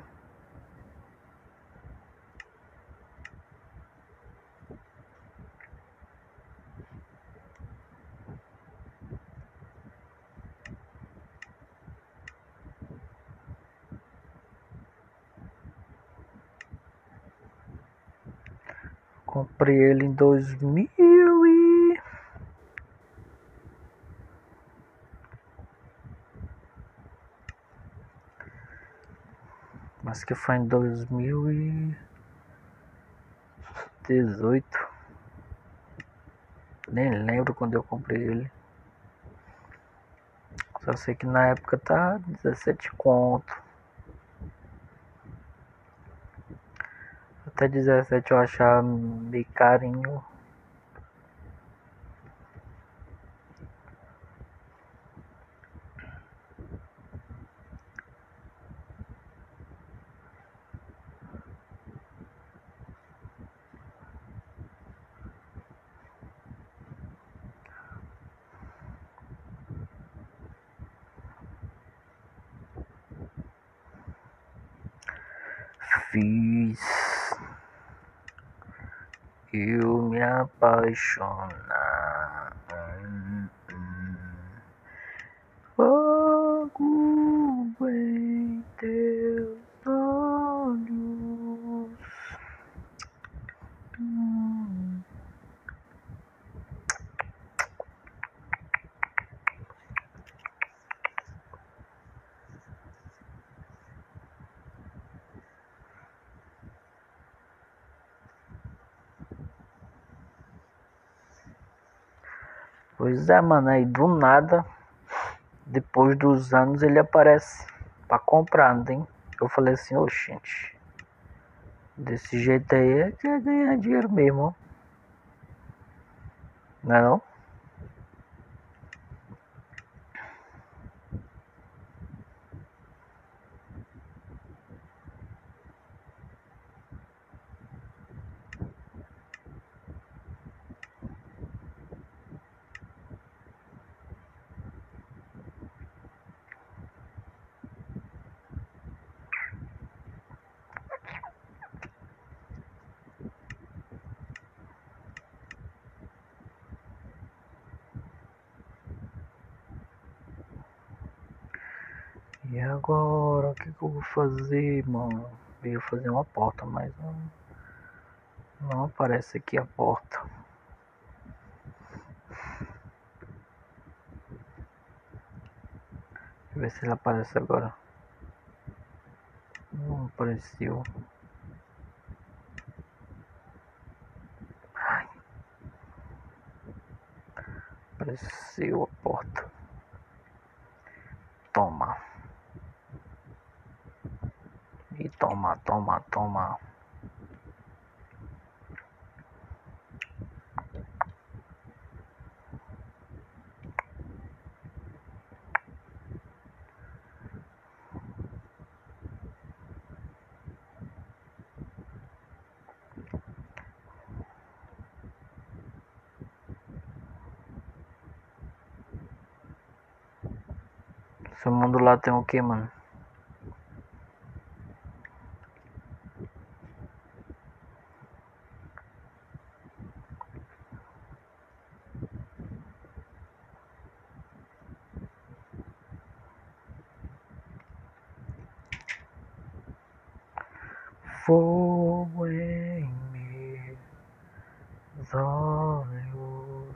Comprei ele em dois mil e... Mas que foi em dois mil e dezoito. Nem lembro quando eu comprei ele. Só sei que na época tá dezessete conto. Até dezessete eu achava meio carinho. Fiz eu me apaixonar. Fogo em teus olhos. Hum. Pois é, mano, aí do nada, depois dos anos ele aparece pra comprar, não tem? Eu falei assim, ô gente, desse jeito aí é que é ganhar dinheiro mesmo, ó. Não é não? E agora, o que, que eu vou fazer, mano? Eu ia fazer uma porta, mas não, não aparece aqui a porta. Deixa eu ver se ele aparece agora. Não apareceu. Ai. Apareceu a porta. Toma. E toma, toma, toma. Seu mundo lá tem o que, mano? Fogo em meus olhos.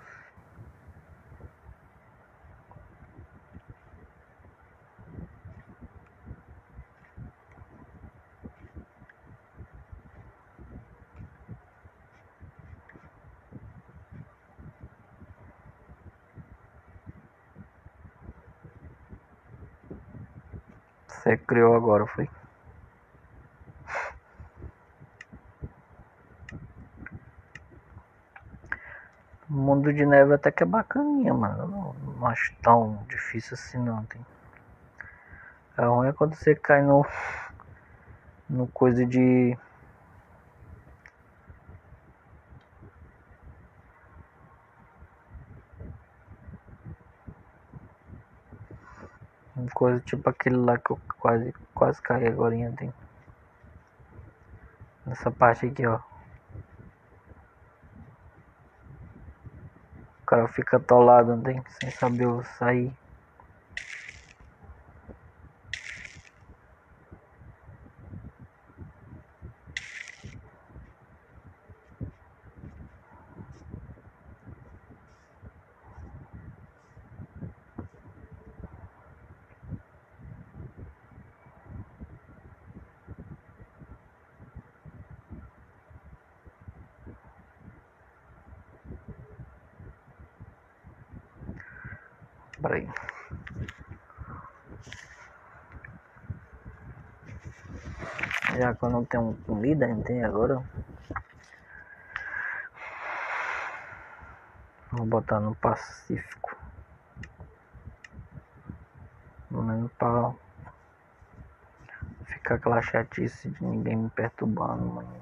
Você criou agora, foi? O mundo de neve até que é bacaninha, mano. Não, não acho tão difícil assim não. Tem. É ruim é quando você cai no. No coisa de. Uma coisa tipo aquele lá que eu quase, quase caí agora. Tem. Nessa parte aqui, ó. O cara fica atolado, não tem? Sem saber sair. Peraí. Já que eu não tenho comida, não tem agora. Vou botar no Pacífico. Pelo menos pra ficar aquela chatice de ninguém me perturbando, mano.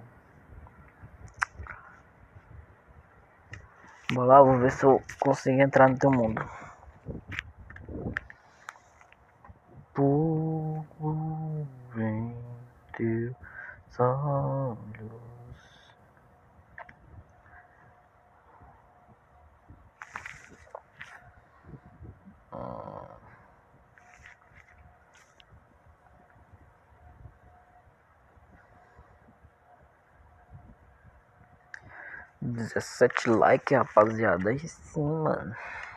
Vou lá, vou ver se eu consigo entrar no teu mundo. Fogo em teus olhos. Ah. dezessete likes, rapaziada. Aí sim, mano.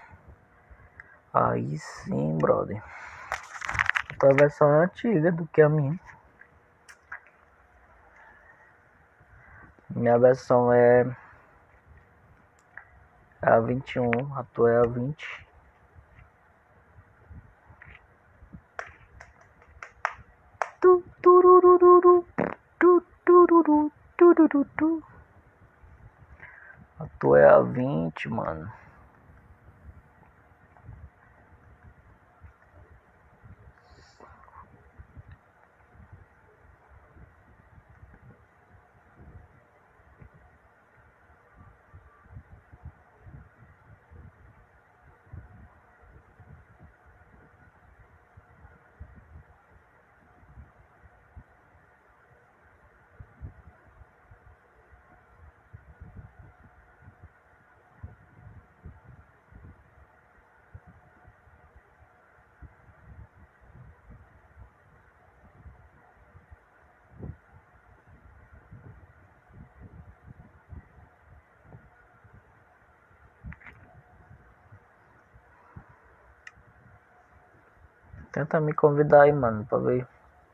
Aí sim, brother. A versão é antiga do que a minha. Minha versão é a vinte e um, a tua é a vinte. Tu, turururu, tu, tururu, tururu. A tua é a vinte, mano. Tenta me convidar aí, mano, pra ver.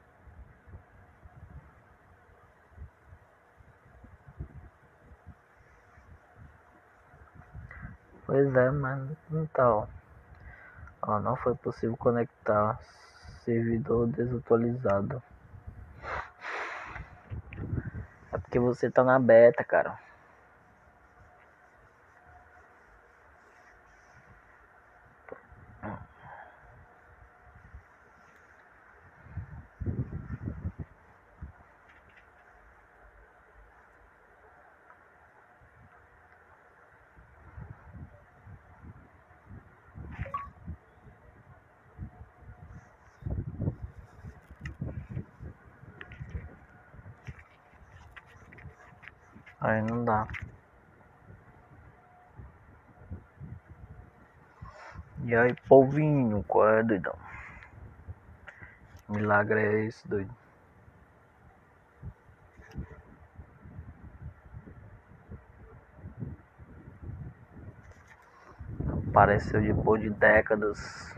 Pois é, mano. Então, ó, não foi possível conectar. Servidor desatualizado. É porque você tá na beta, cara. Aí não dá. E aí, polvinho, qual é, doidão? Milagre é esse, doido? Apareceu depois de décadas.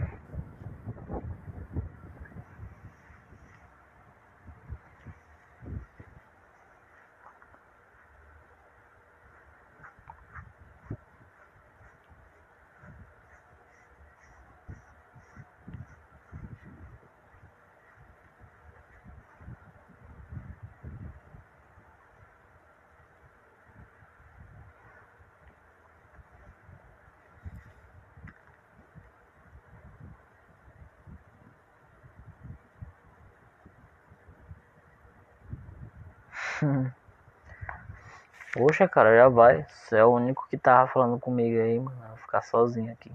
Poxa, cara, já vai. Você é o único que tava falando comigo aí, mano. Vou ficar sozinho aqui.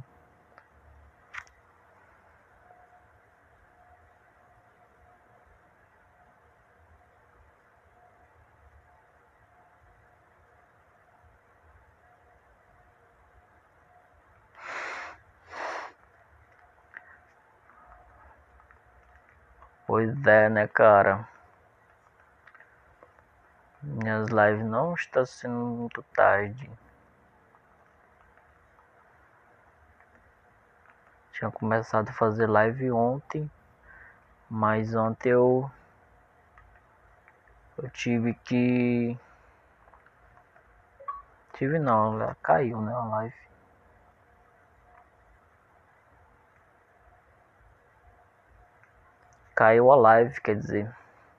Pois é, né, cara? Minhas lives não estão sendo muito tarde. Tinha começado a fazer live ontem, mas ontem eu eu tive que tive não, ela caiu, né, a live. Caiu a live, quer dizer.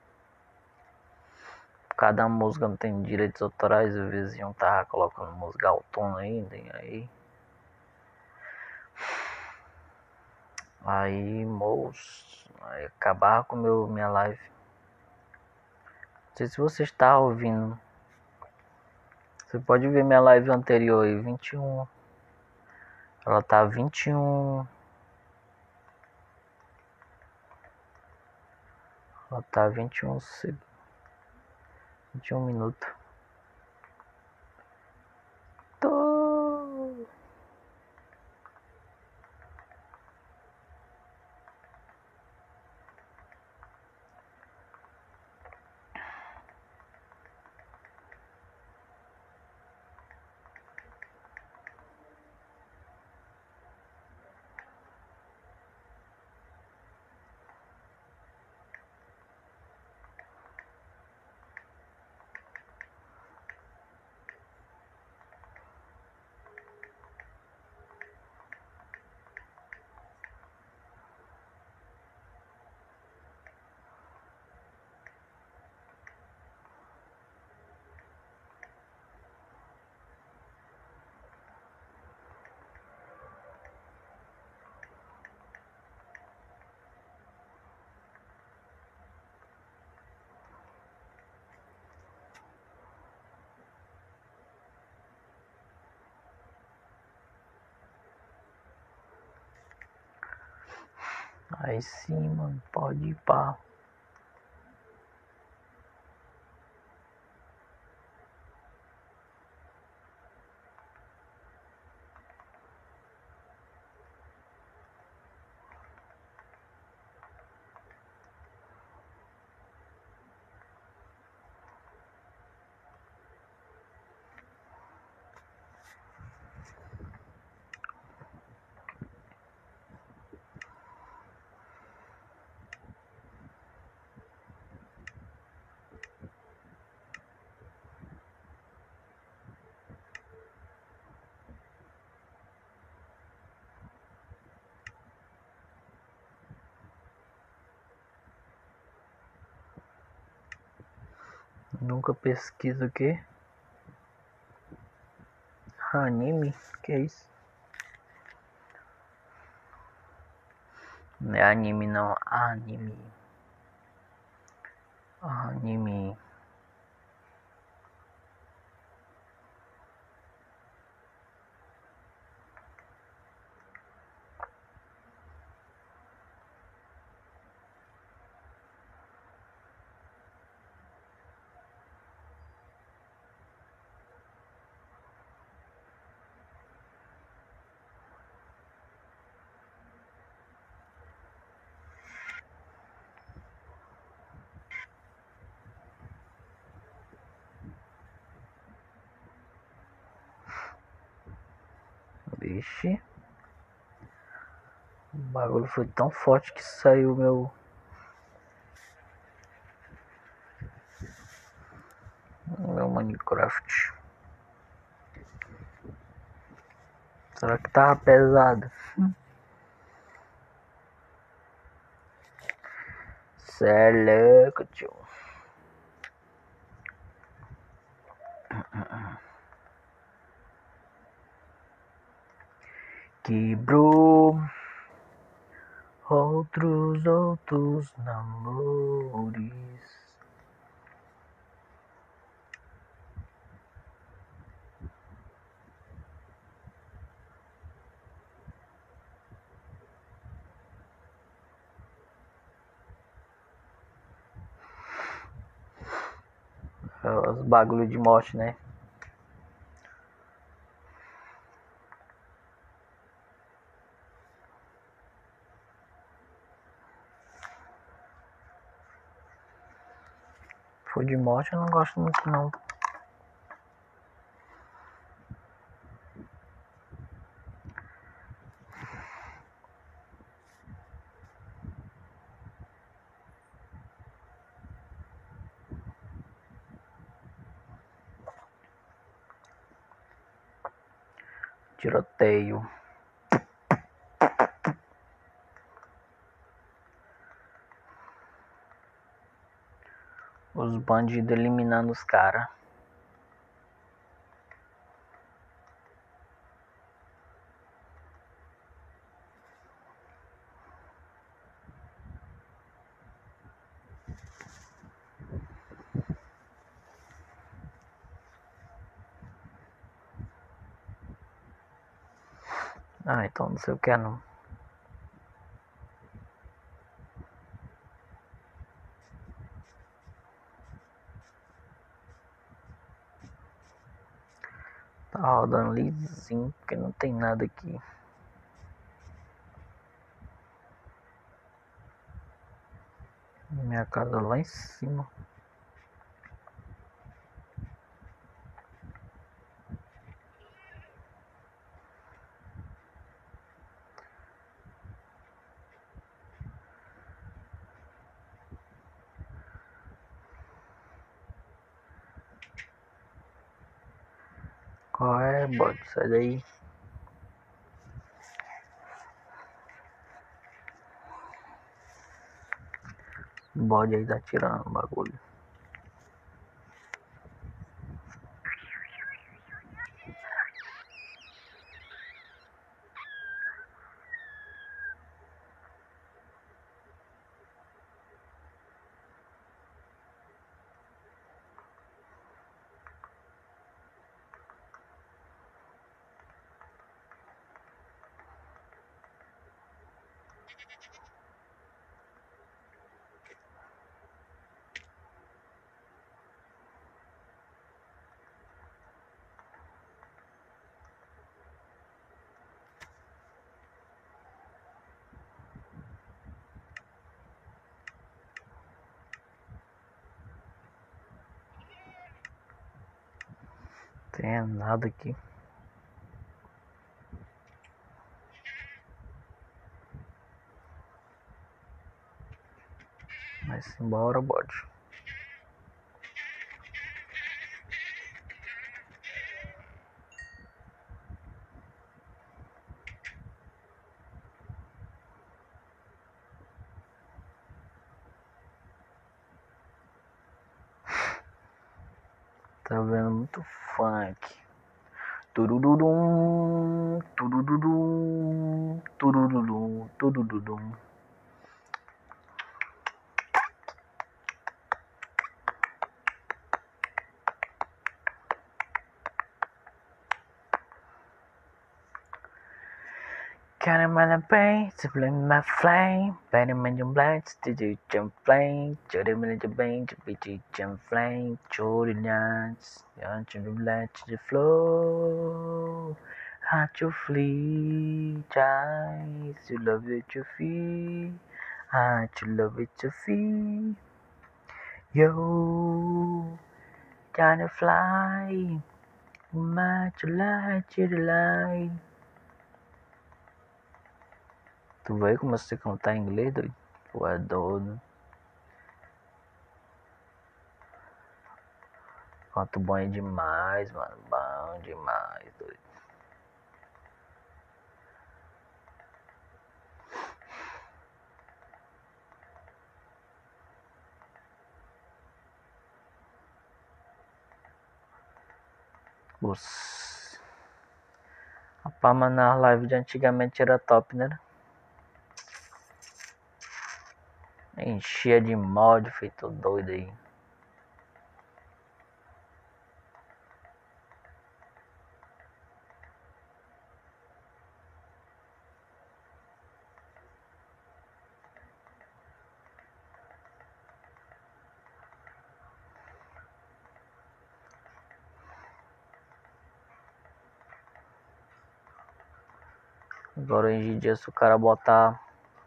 Cada música não tem direitos autorais, o vizinho tava colocando música autônoma ainda, e aí. Aí, moço, aí acabar com meu, minha live. Não sei se você está ouvindo. Você pode ver minha live anterior aí, vinte e um. Ela tá vinte e um. Ela tá vinte e um segundos. vinte e um minutos. Tô... Aí sim, mano, pode ir pá. Nunca pesquisa o quê? Anime? Que é isso? Não é anime não, anime. Anime. Vixe. O bagulho foi tão forte que saiu meu... Meu Minecraft. Será que tava pesado? Cê é louco, tio. Quebrou outros, outros namores. Os bagulho de morte, né? For de morte eu não gosto muito não. Tiroteio. Os bandidos eliminando os caras. Ah, então não sei o que é não. Tá rodando lisinho porque não tem nada aqui. Minha casa lá em cima. Qual é, bode? Sai daí. O bode aí tá tirando o bagulho. Tem nada aqui. Mas embora, bode. Tá vendo muito funk. Turururum, turururum, turururum, turururum. Can I paint to blame my flame? Better man your blacks to do jump flame. Jody minute your bang to be jump flame. Jody dance, young to the black to the flow. How to flee, tries to love it to feel. How to love it to feel. Yo, can I fly? Match light to the light. Tu vê como você cantar em inglês, doido? Tu é doido. Canto bom demais, mano. Bom demais, doido. Nossa. Rapaz, mas na live de antigamente era top, né? Enchia de mod, feito doido aí. Agora hoje em dia, se o cara botar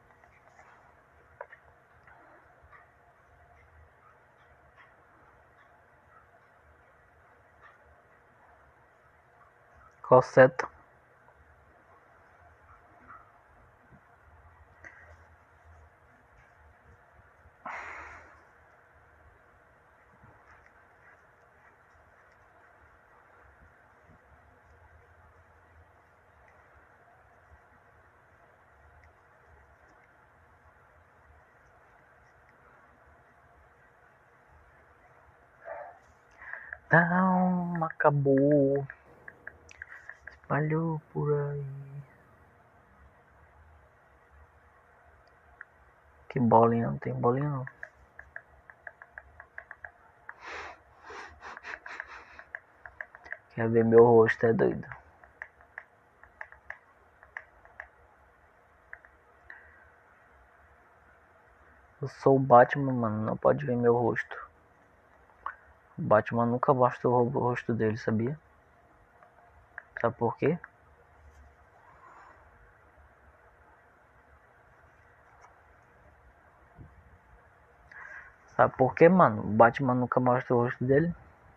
coseta, não, acabou. Espalhou por aí. Que bolinha, não tem bolinha não. Quer ver meu rosto, é doido. Eu sou o Batman, mano, não pode ver meu rosto. O Batman nunca mostra o rosto dele, sabia? Sabe por quê? Sabe por quê, mano? O Batman nunca mostra o rosto dele.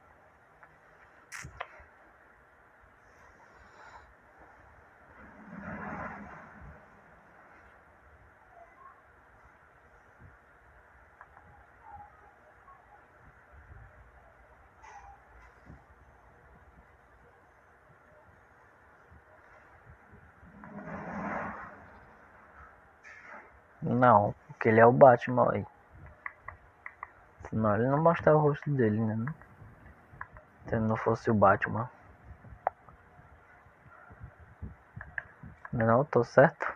Não, porque ele é o Batman aí. Senão ele não mostrava o rosto dele, né? Se ele não fosse o Batman. Não, tô certo?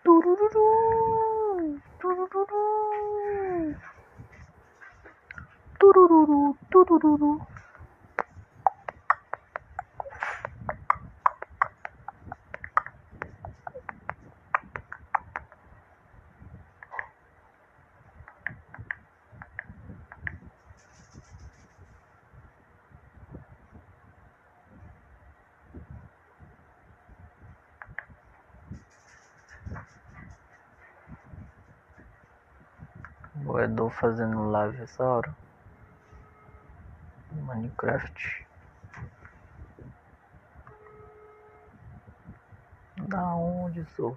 Turururu, turururu. Turururu, turururu. O Edu fazendo live essa hora. Minecraft. Da onde sou?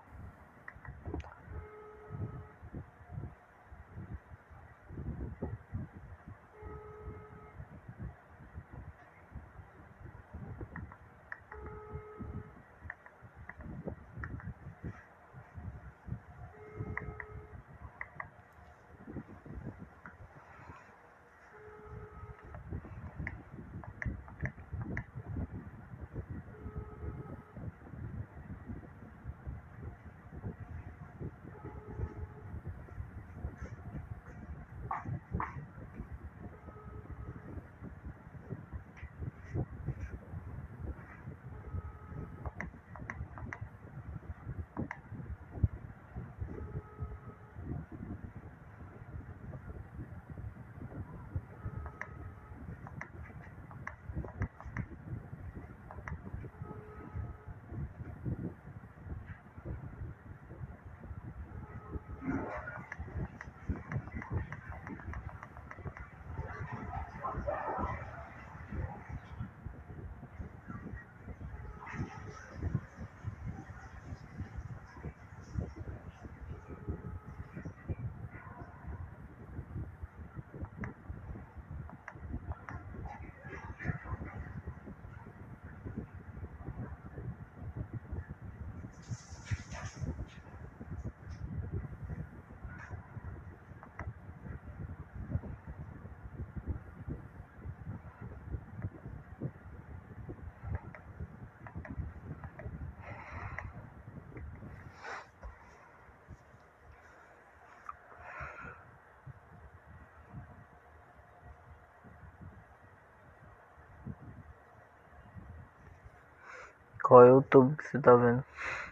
Qual é o YouTube que você tá vendo?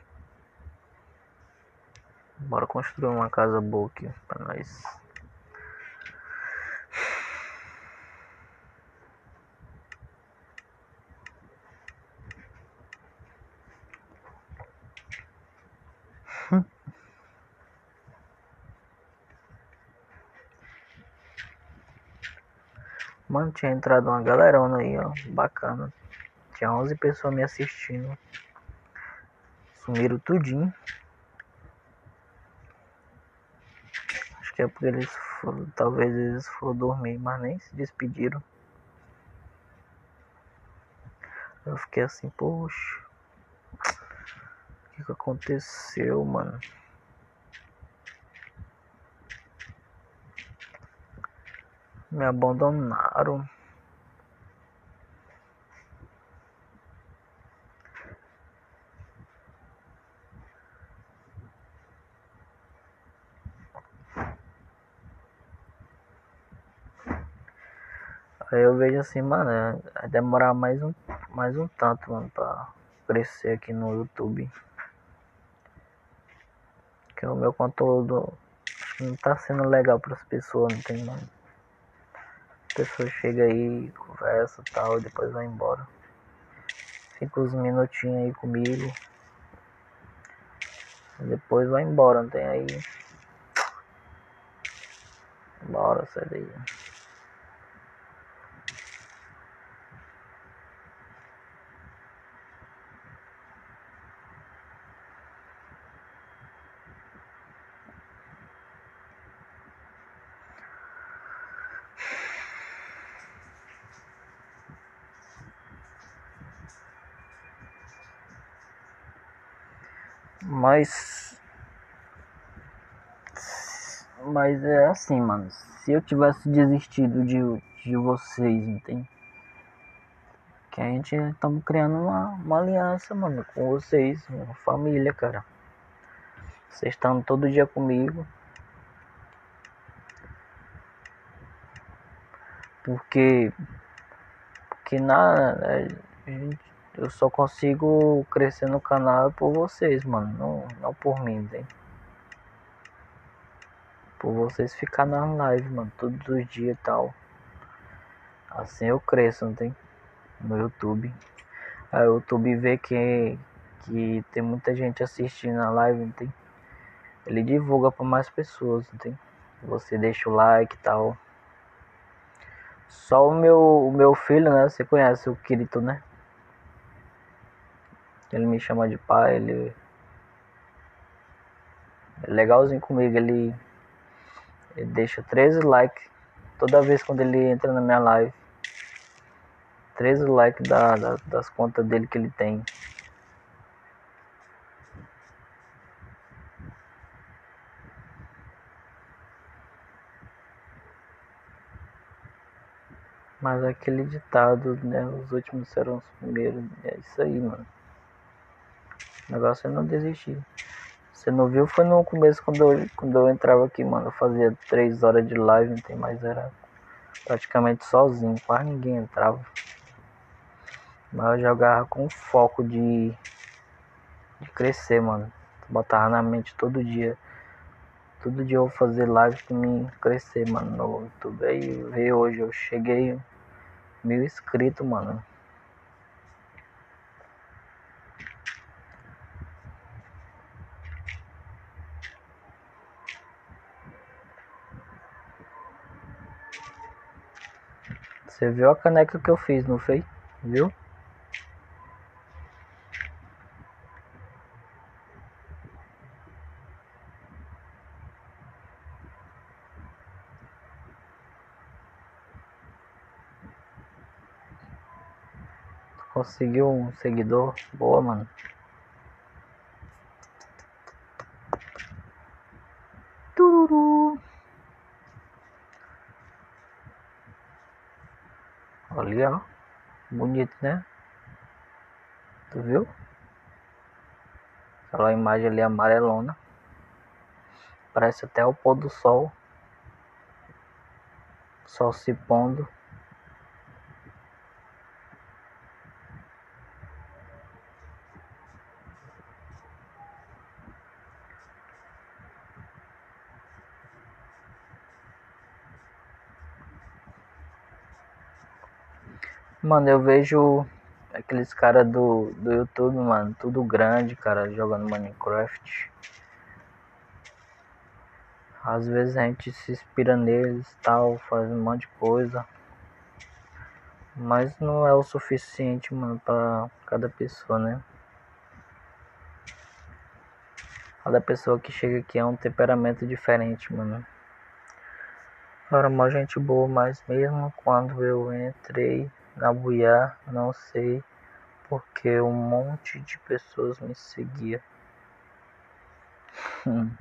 Bora construir uma casa boa aqui pra nós. Mano, tinha entrado uma galerona aí, ó. Bacana. Tinha onze pessoas me assistindo. Sumiram tudinho. Acho que é porque eles foram, talvez eles foram dormir, mas nem se despediram. Eu fiquei assim, poxa. O que que aconteceu, mano? Me abandonaram. Aí eu vejo assim, mano, vai demorar mais um, mais um tanto, mano, pra crescer aqui no YouTube. Que o meu conteúdo não tá sendo legal pras pessoas, não tem, mano. A pessoa chega aí, conversa e tal, e depois vai embora. Fica uns minutinhos aí comigo. E depois vai embora, não tem aí. Bora, sai daí. Mas. Mas é assim, mano. Se eu tivesse desistido de, de vocês, entende? Que a gente estamos criando uma, uma aliança, mano, com vocês, uma família, cara. Vocês estão todo dia comigo. Porque, porque na, eu só consigo crescer no canal por vocês, mano. Não, não por mim, hein? Por vocês ficar na live, mano, todos os dias e tal. Assim eu cresço, não tem? No YouTube. Aí o YouTube vê que, que tem muita gente assistindo a live, não tem? Ele divulga para mais pessoas, não tem? Você deixa o like e tal. Só o meu, o meu filho, né? Você conhece o Kirito, né? Ele me chama de pai, ele é legalzinho comigo, ele, ele deixa treze likes toda vez quando ele entra na minha live. treze likes da, da, das contas dele que ele tem. Mas aquele ditado, né? Os últimos serão os primeiros. É isso aí, mano. O negócio é não desistir. Você não viu? Foi no começo quando eu, quando eu entrava aqui, mano. Eu fazia três horas de live, não tem mais, era praticamente sozinho, quase ninguém entrava. Mas eu jogava com foco de, de crescer, mano. Botava na mente todo dia. Todo dia eu vou fazer live pra mim crescer, mano, no YouTube. Aí veio hoje, eu cheguei mil inscritos, mano. Você viu a caneca que eu fiz, não fez? Viu? Conseguiu um seguidor? Boa, mano. Tururu. Olha, ó. Bonito, né? Tu viu? Aquela imagem ali amarelona. Parece até o pôr do sol. Sol se pondo. Mano, eu vejo aqueles caras do, do YouTube, mano, tudo grande, cara, jogando Minecraft. Às vezes a gente se inspira neles e tal, faz um monte de coisa. Mas não é o suficiente, mano, pra cada pessoa, né? Cada pessoa que chega aqui é um temperamento diferente, mano. Era uma gente boa, mas mesmo quando eu entrei na Buiá, não sei porque um monte de pessoas me seguia. Hum.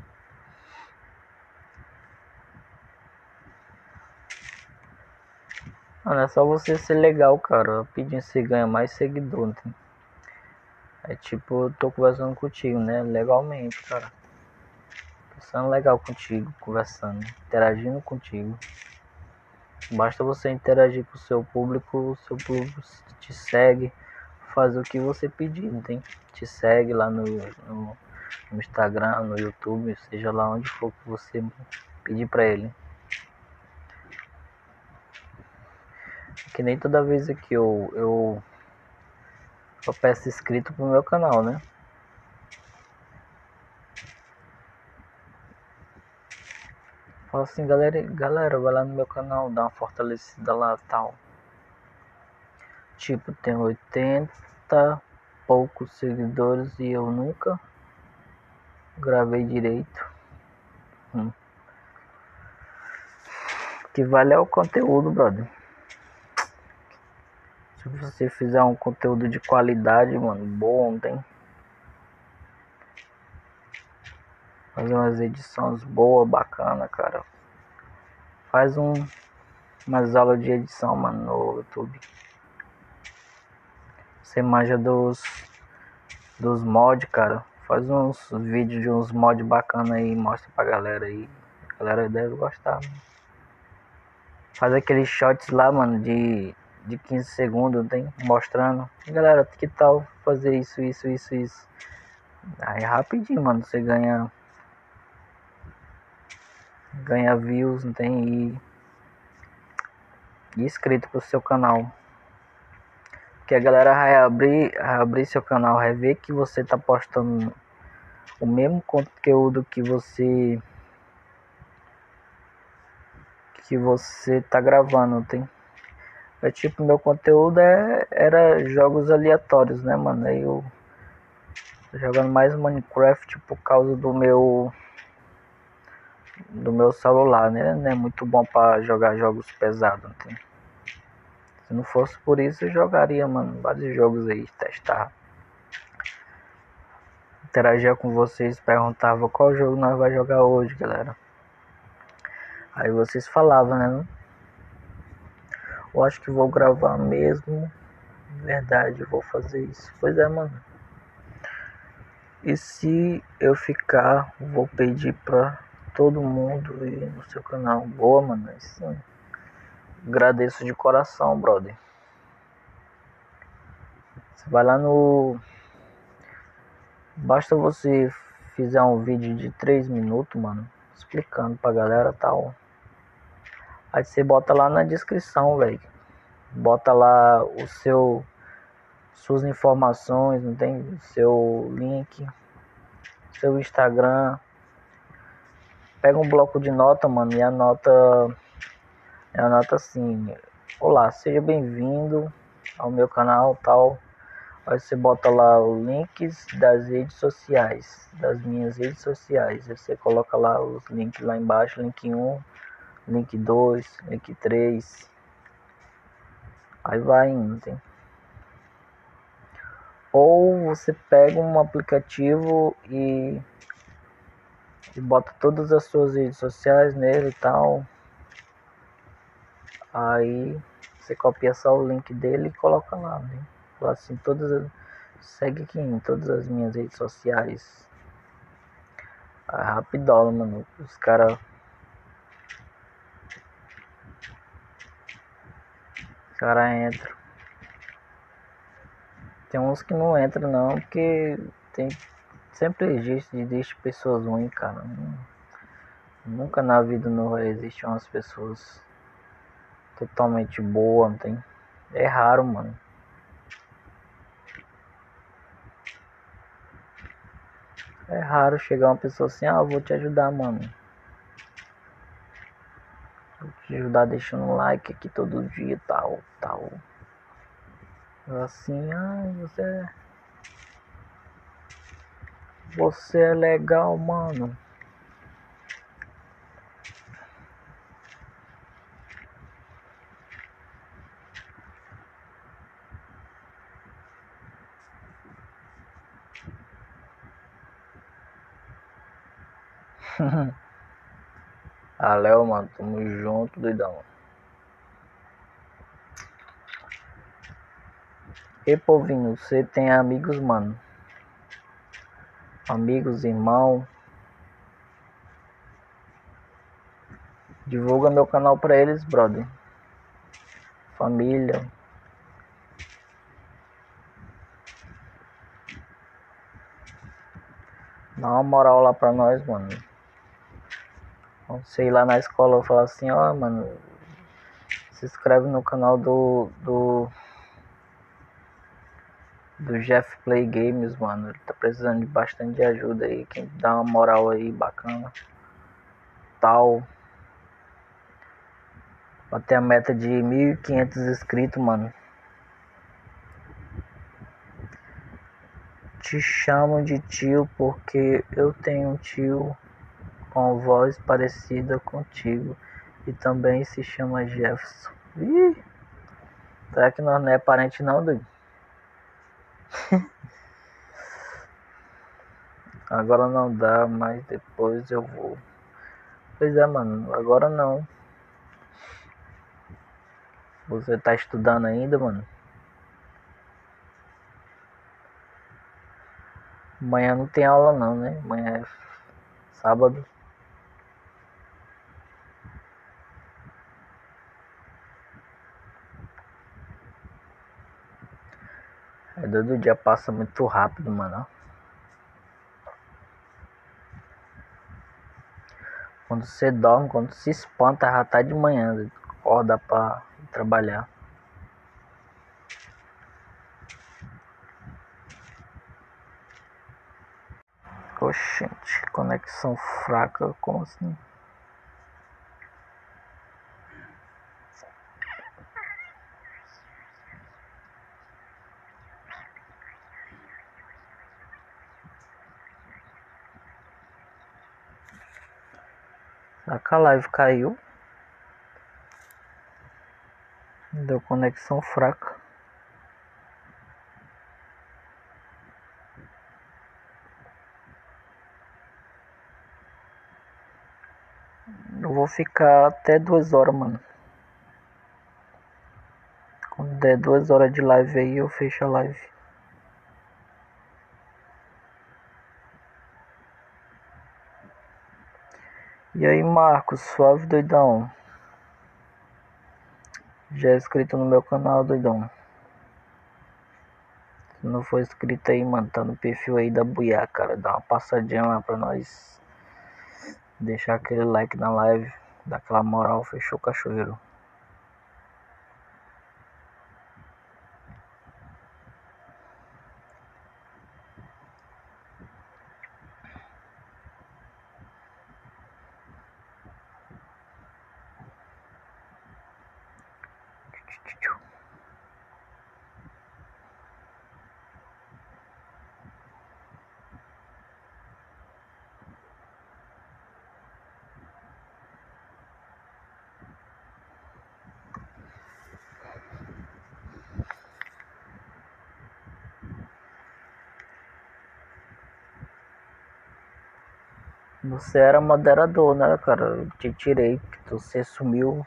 Mano, é só você ser legal, cara. Pedindo se ganha mais seguidor, né? É tipo, eu tô conversando contigo, né? Legalmente, cara. Tô sendo legal contigo, conversando, interagindo contigo. Basta você interagir com o seu público, o seu público te segue, faz o que você pedir, entende? Te segue lá no, no, no Instagram, no YouTube, seja lá onde for que você pedir pra ele. Que nem toda vez que eu, eu, eu peço inscrito pro meu canal, né? Fala assim, galera, galera, vai lá no meu canal, dá uma fortalecida lá e tal. Tipo, tem oitenta poucos seguidores e eu nunca gravei direito. Hum. O que vale é o conteúdo, brother. Se você fizer um conteúdo de qualidade, mano, bom, tem. Fazer umas edições boas, bacana, cara. Faz um, umas aulas de edição, mano, no YouTube. Você manja dos, dos mods, cara. Faz uns vídeos de uns mods bacana aí, mostra pra galera aí. A galera deve gostar, mano. Faz aqueles shots lá, mano, de, de quinze segundos, tem? Mostrando. Galera, que tal fazer isso, isso, isso, isso? Aí rapidinho, mano, você ganha. Ganha views, não tem? E, e inscrito pro seu canal. Que a galera vai abrir, vai abrir seu canal, vai ver que você tá postando o mesmo conteúdo que você que você tá gravando, tem? É tipo, meu conteúdo é, era jogos aleatórios, né, mano? Aí eu tô jogando mais Minecraft por causa do meu do meu celular, né? Não é muito bom pra jogar jogos pesados, tem? Se não fosse por isso, eu jogaria, mano, vários jogos aí, testar. Interagia com vocês, perguntava qual jogo nós vai jogar hoje, galera. Aí vocês falavam, né? Eu acho que vou gravar mesmo. Verdade, eu vou fazer isso. Pois é, mano. E se eu ficar, vou pedir pra todo mundo ir no seu canal. Boa, mano. Isso, agradeço de coração, brother. Você vai lá no... Basta você fizer um vídeo de três minutos, mano, explicando pra galera tal. Aí você bota lá na descrição, velho. Bota lá o seu... Suas informações, não tem? Seu link, seu Instagram. Pega um bloco de nota, mano, e anota... Anota assim: olá, seja bem-vindo ao meu canal tal. Aí você bota lá os links das redes sociais, das minhas redes sociais. Aí você coloca lá os links lá embaixo, link um, link dois, link três. Aí vai indo, tem? Ou você pega um aplicativo e, e bota todas as suas redes sociais nele e tal. Aí você copia só o link dele e coloca lá, né? Fala assim, todas as, segue aqui em todas as minhas redes sociais. Aí, rapidola, mano. Os caras... Os caras entram. Tem uns que não entram não, porque tem... Sempre existe, existe pessoas ruins, cara. Nunca na vida não vai existir umas pessoas totalmente boas, não tem? É raro, mano. É raro chegar uma pessoa assim, ah, eu vou te ajudar, mano. Vou te ajudar deixando um like aqui todo dia, tal, tal. Assim, ah, você é... Você é legal, mano. Ah, Léo, mano, tamo junto, doidão. E povinho, você tem amigos, mano? Amigos, irmão? Divulga meu canal pra eles, brother. Família. Dá uma moral lá pra nós, mano. Você ir lá na escola e falar assim, ó, oh, mano, se inscreve no canal do, do do Jeff Play Games, mano. Ele tá precisando de bastante ajuda aí. Quem dá uma moral aí bacana. Tal. Bater a meta de mil e quinhentos inscritos, mano. Te chamo de tio porque eu tenho um tio com voz parecida contigo. E também se chama Jefferson. Ih! Será que nós não é parente não, doido? Agora não dá, mas depois eu vou. Pois é, mano. Agora não. Você tá estudando ainda, mano? Amanhã não tem aula não, né? Amanhã é sábado. É doido, o dia passa muito rápido, mano. Quando você dorme, quando se espanta, já tá de manhã. Acorda pra ir trabalhar. Oxente, conexão fraca, como assim? Será que a live caiu? Deu conexão fraca. Eu vou ficar até duas horas, mano. Quando der duas horas de live aí, eu fecho a live. E aí, Marcos, suave, doidão? Já é inscrito no meu canal, doidão? Se não for inscrito aí, mano, tá no perfil aí da Buiá, cara. Dá uma passadinha lá pra nós. Deixar aquele like na live. Dar aquela moral, fechou, cachoeiro. Você era moderador, né, cara? Eu te tirei, porque você sumiu.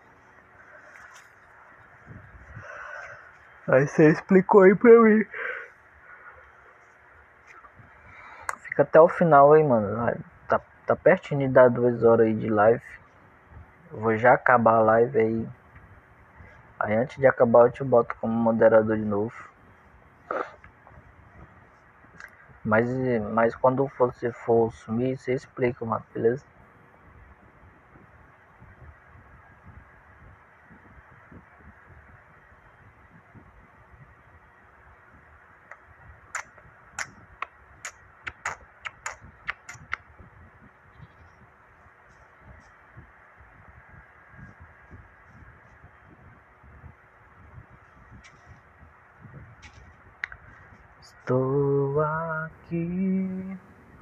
Aí você explicou aí pra mim. Fica até o final aí, mano. Tá, tá pertinho de dar duas horas aí de live. Eu vou já acabar a live aí. Aí antes de acabar eu te boto como moderador de novo. Mas, mas quando você for sumir, você explica, mano, beleza? Estou aqui.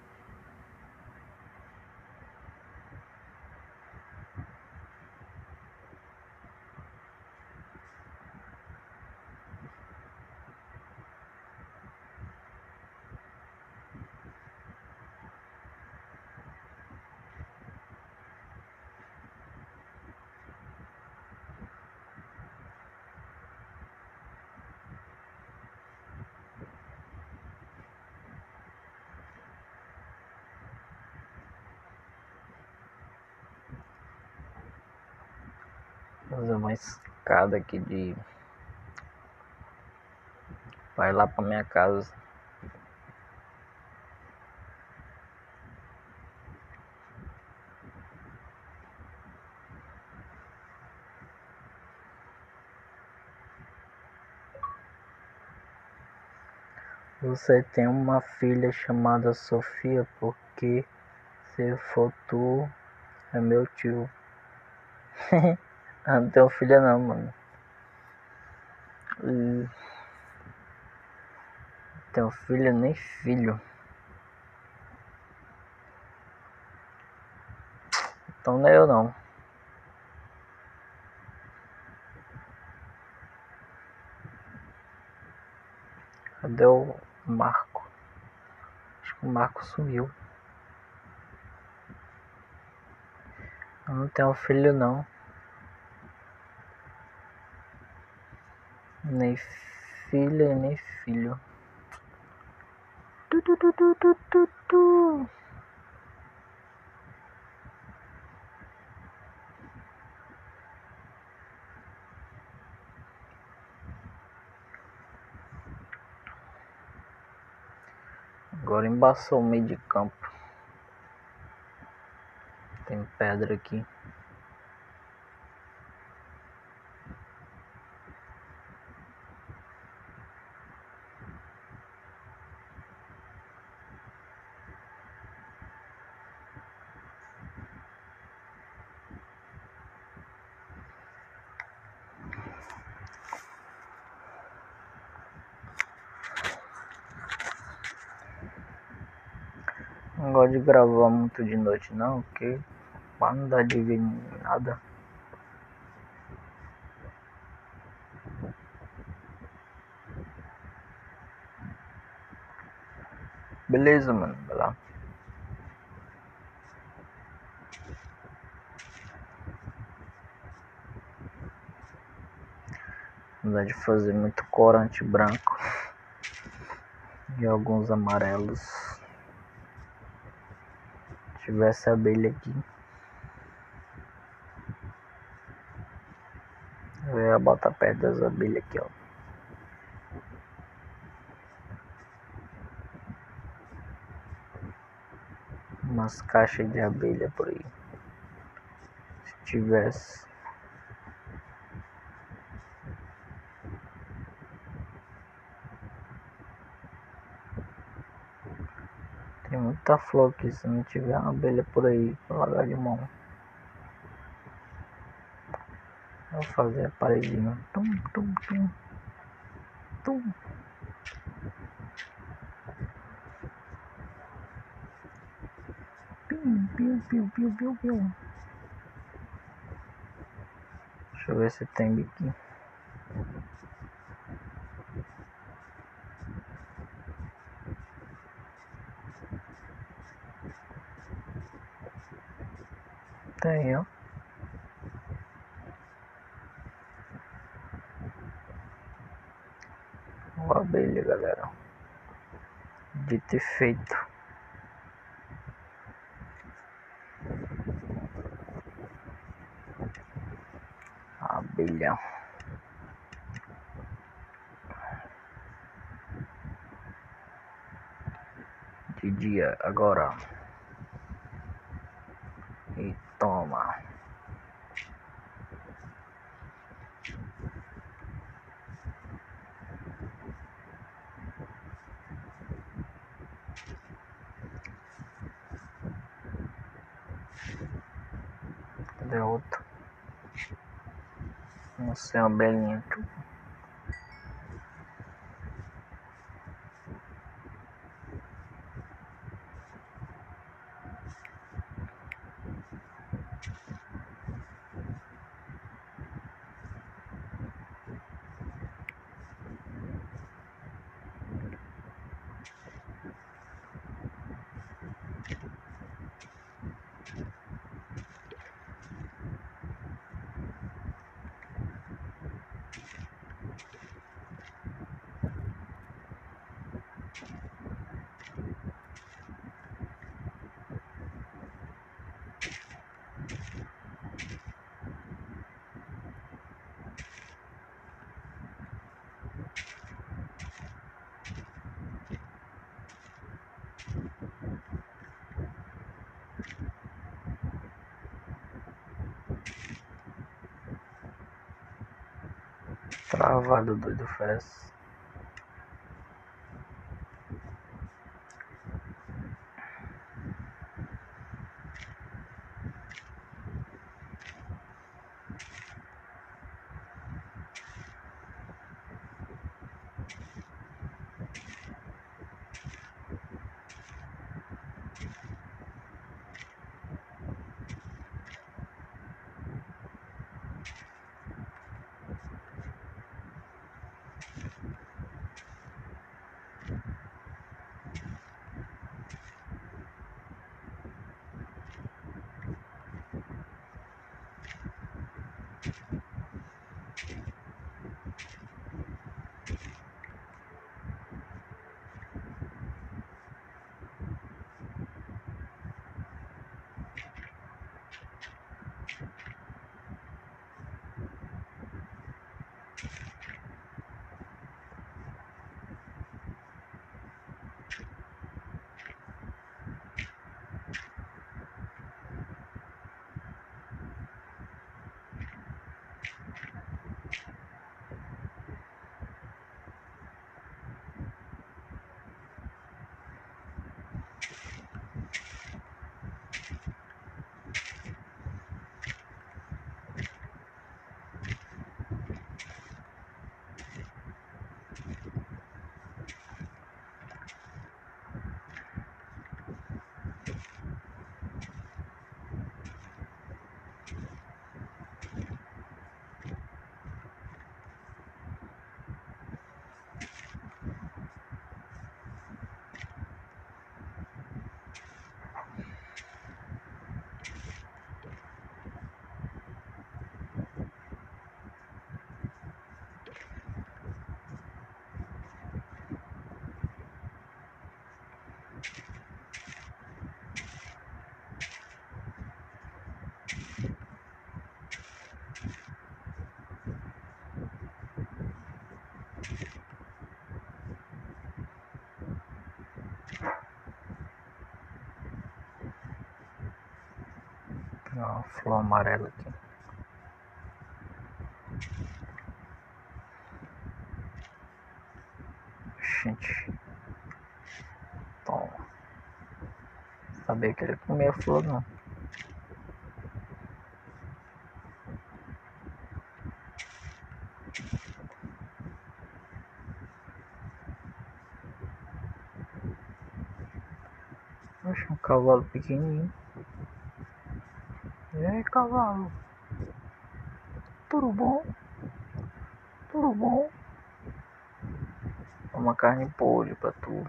Fazer uma escada aqui de. Vai lá pra minha casa. Você tem uma filha chamada Sofia, porque se for tu, é meu tio. Eu não tenho filha não, mano. E... Tenho filha nem filho. Então não é eu não. Cadê o Marco? Acho que o Marco sumiu. Eu não tenho filho não. Nem filha, nem filho. Tu, tu, tu, tu, tu, tu, tu. Agora embaçou o meio de campo. Tem pedra aqui. Não gosto de gravar muito de noite não, porque pra não dar de ver nada. Beleza, mano, vai lá. Não dá de fazer muito corante branco e alguns amarelos. Se tivesse abelha aqui, eu ia botar perto das abelhas aqui, ó. Umas caixas de abelha por aí. Se tivesse. Tem muita flor aqui, se não tiver uma abelha por aí pra largar de mão. Vou fazer a paredinha. Tum, tum, tum. Tum. Piu, piu, piu, piu, piu, piu. Deixa eu ver se tem aqui. Tem, ó. Uma abelha, galera. Dito e feito. Abelha. De dia agora. E toma. Cadê outro? Não sei, uma abelhinha. Travado, doido, fez. Uma flor amarela aqui. Gente. Toma. Sabia que ele comia flor não. Oxe, um cavalo pequenininho. E aí, cavalo? Tudo bom? Tudo bom? Uma carne podre pra tu.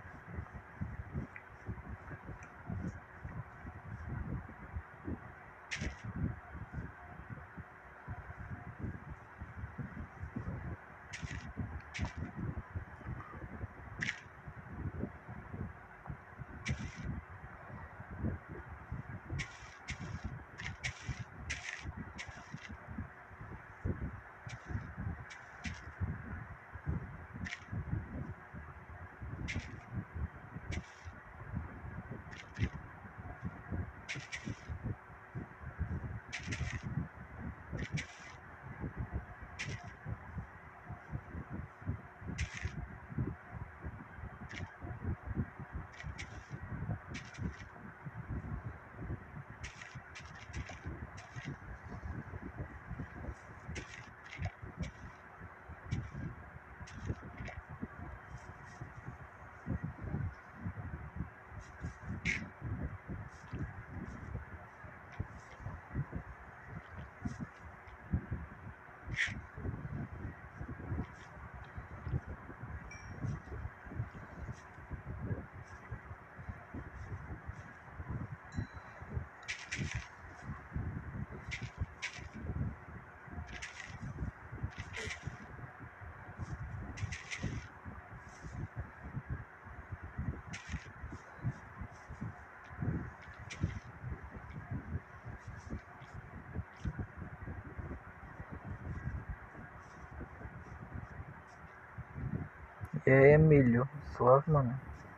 E aí, Emílio? Suave, mano?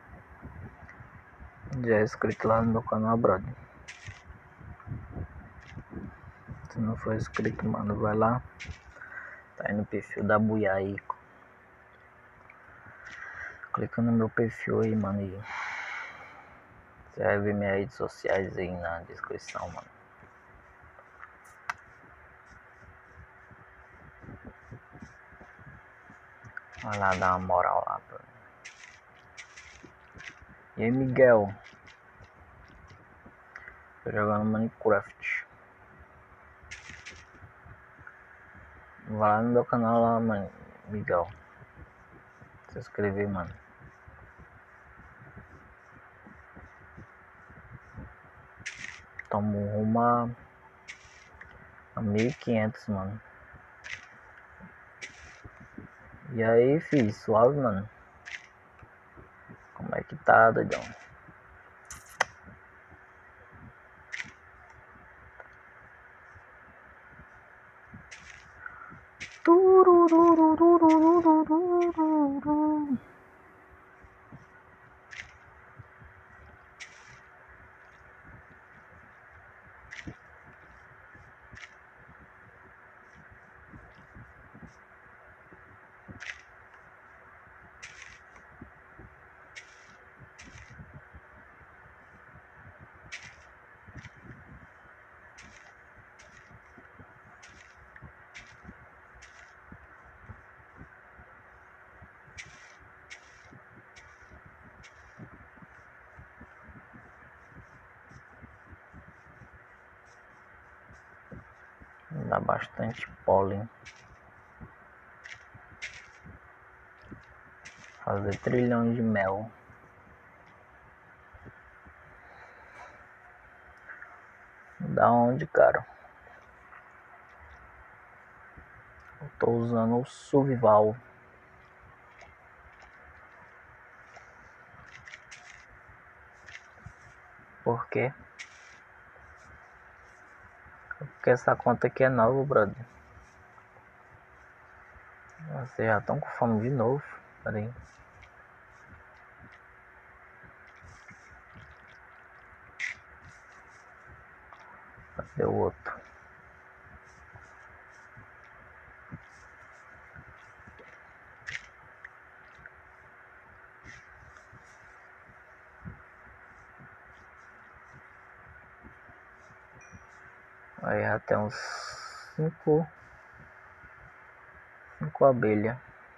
Já é inscrito lá no meu canal, brother. Se não for inscrito, mano, vai lá. Tá aí no perfil da Buiaico. Clica no meu perfil aí, mano. E você vai ver minhas redes sociais aí na descrição, mano. Vai lá dar uma moral lá, bro. E aí, Miguel? Tô jogando Minecraft. Vai lá no meu canal lá, mano. Miguel. Se inscrever, mano. Tamo rumo a, a mil e quinhentos, mano. E aí, fi, suave, mano? Como é que tá, doidão? Dá bastante pólen. Fazer trilhões de mel. Da onde, cara? Eu tô usando o Survival. Por quê? Porque essa conta aqui é nova, brother. Vocês já estão com fome de novo. Pera aí. Deu outro. Aí já tem uns cinco, cinco abelhas.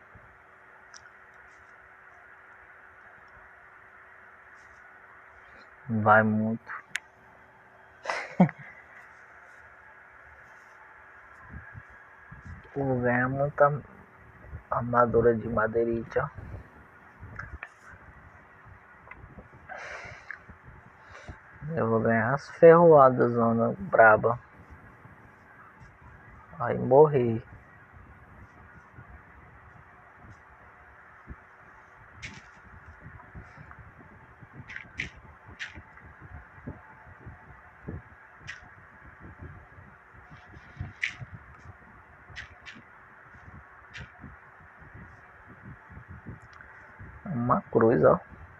Vai muito. Vou ganhar muita armadura de madeirite, ó. Eu vou ganhar as ferroadas, zona braba. Aí morri. Uma cruz, ó.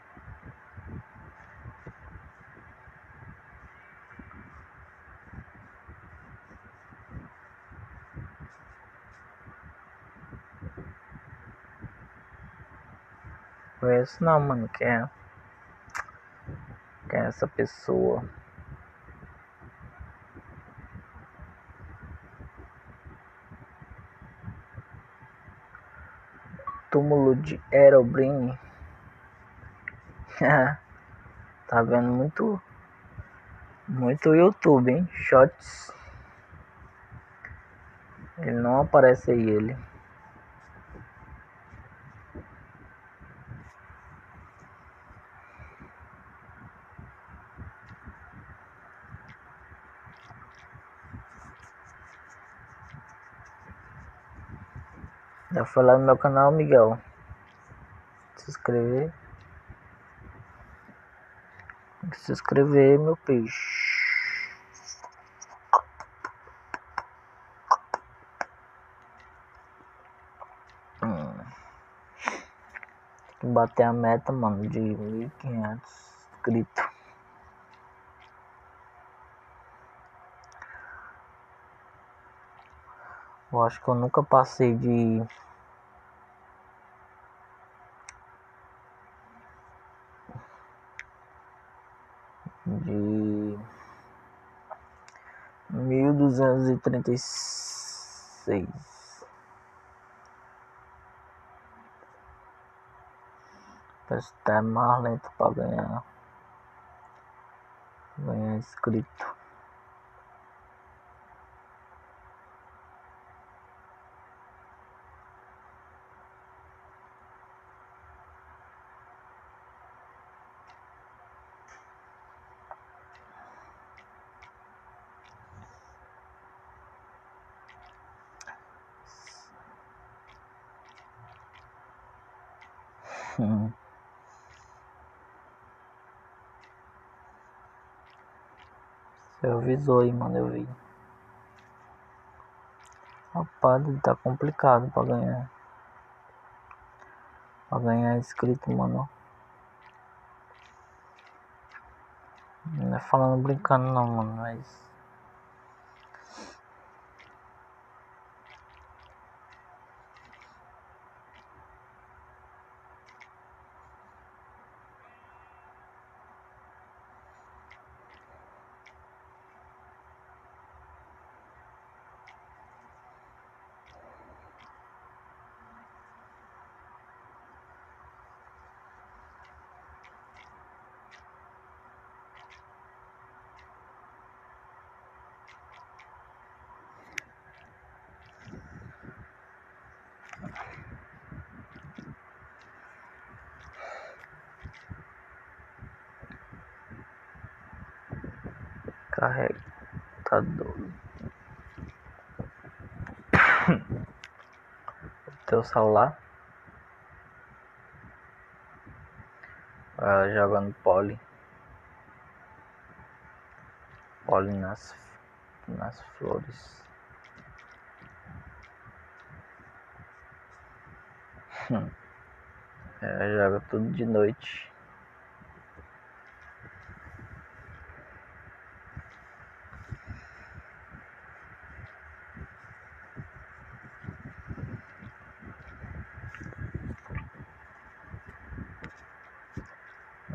Conheço não, mano. Quem é? Quem é essa pessoa? Túmulo de Herobrine. Tá vendo muito muito YouTube, hein? Shots. Ele não aparece aí, ele. Já foi lá no meu canal, Miguel. Se inscrever. Tem que se inscrever, meu peixe. Hum. Tem que bater a meta, mano, de mil e quinhentos inscritos. Eu acho que eu nunca passei de de mil duzentos e trinta e seis. Parece que tá mais lento pra ganhar ganhar inscrito. Hum. Você avisou aí, mano, eu vi. Rapaz, tá complicado pra ganhar. Pra ganhar inscrito, mano. Não é falando brincando não, mano, mas... Carregador. Teu celular. Ah, jogando pole. Pole nas, nas flores. É, joga tudo de noite.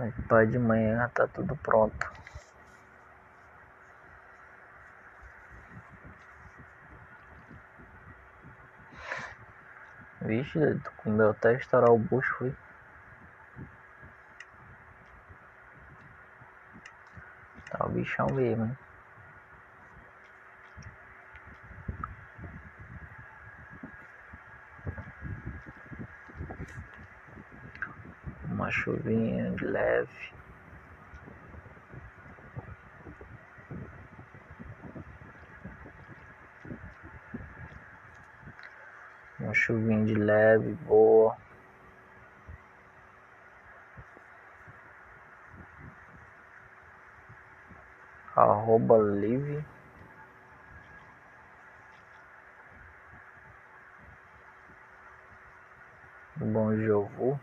Pai, de manhã tá tudo pronto. Vixe, tu comeu até estourar o bucho, foi? Tá o bichão mesmo, hein? Uma chuvinha de leve. Uma chuvinha de leve, boa. Arroba Live. Bom jogo.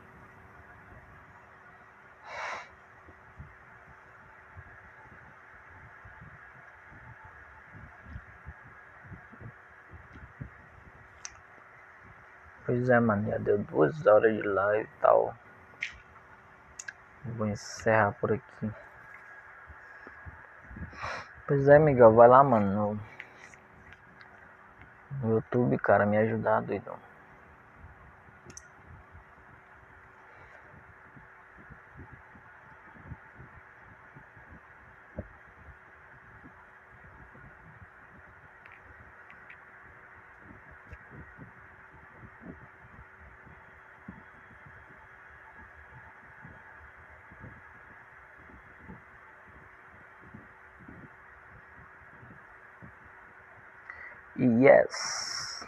Pois é, mano, já deu duas horas de live e tal. Vou encerrar por aqui. Pois é, Miguel, vai lá, mano, no, no YouTube, cara, me ajudar, doido. Yes!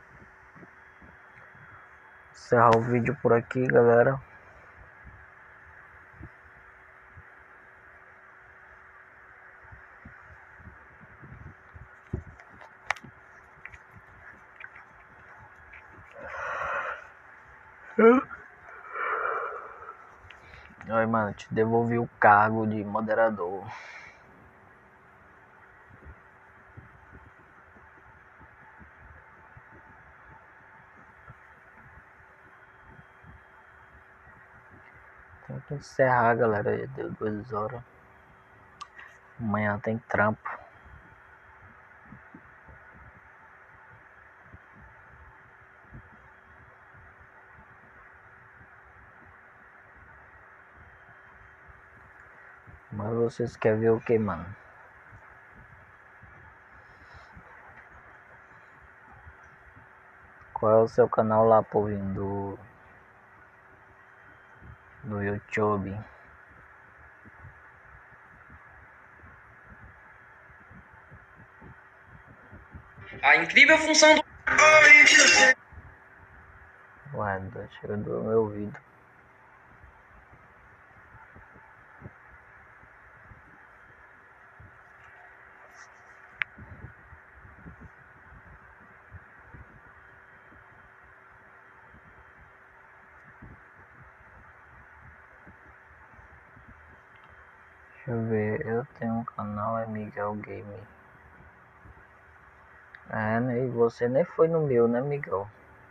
Encerrar o vídeo por aqui, galera. Oi, mano, te devolvi o cargo de moderador. Tem que encerrar, galera. Já deu duas horas. Amanhã tem trampo. Mas vocês querem ver o que, mano? Qual é o seu canal lá, povinho, do, do YouTube? A incrível função do... Ué, chega do meu ouvido. Deixa eu ver, eu tenho um canal, é Miguel Game. É, né? E você nem foi no meu, né, Miguel?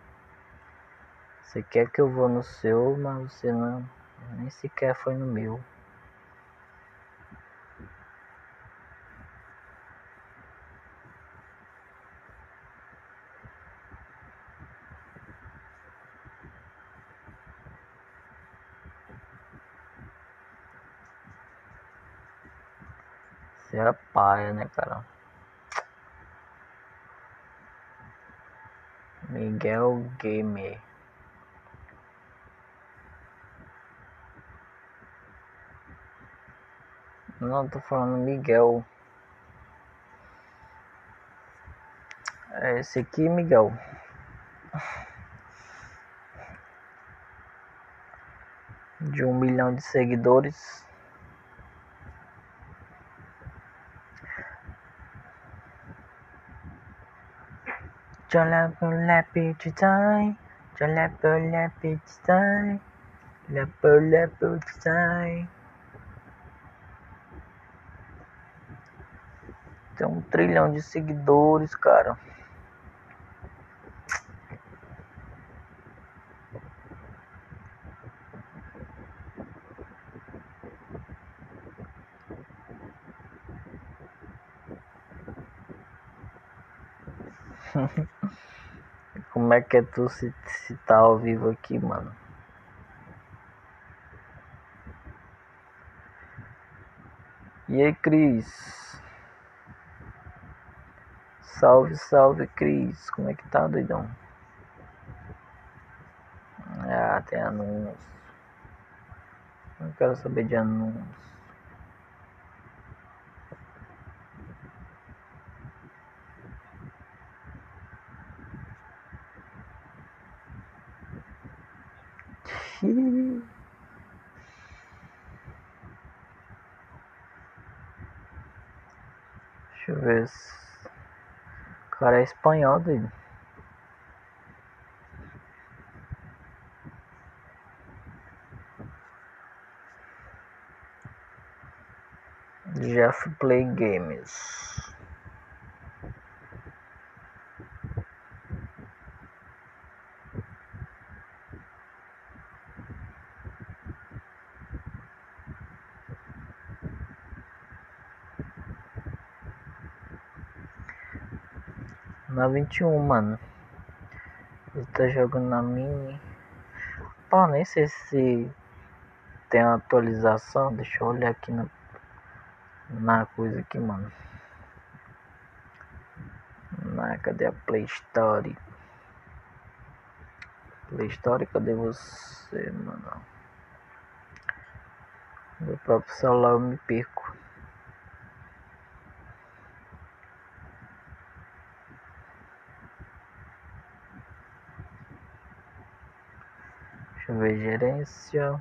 Você quer que eu vou no seu, mas você não, nem sequer foi no meu. Você é paia, né, cara? Miguel Gamer. Não, tô falando Miguel. É esse aqui, Miguel. De um milhão de seguidores. Jalapelepitidai, jalapelepitidai, jalapelepitidai. Tem um trilhão de seguidores, cara. Como é que é tu se, se tá ao vivo aqui, mano? E aí, Cris? Salve, salve, Cris. Como é que tá, doidão? Ah, tem anúncio. Não quero saber de anúncio. Deixa eu ver se... O cara é espanhol, doido. Jeff Play Games. Na vinte e um, mano. Ele tá jogando na mini. Pô, nem sei se tem uma atualização. Deixa eu olhar aqui na, na coisa aqui, mano. Na, cadê a Play Store? Play Store, cadê você, mano? Meu próprio celular eu me perco. Deixa eu ver, gerência.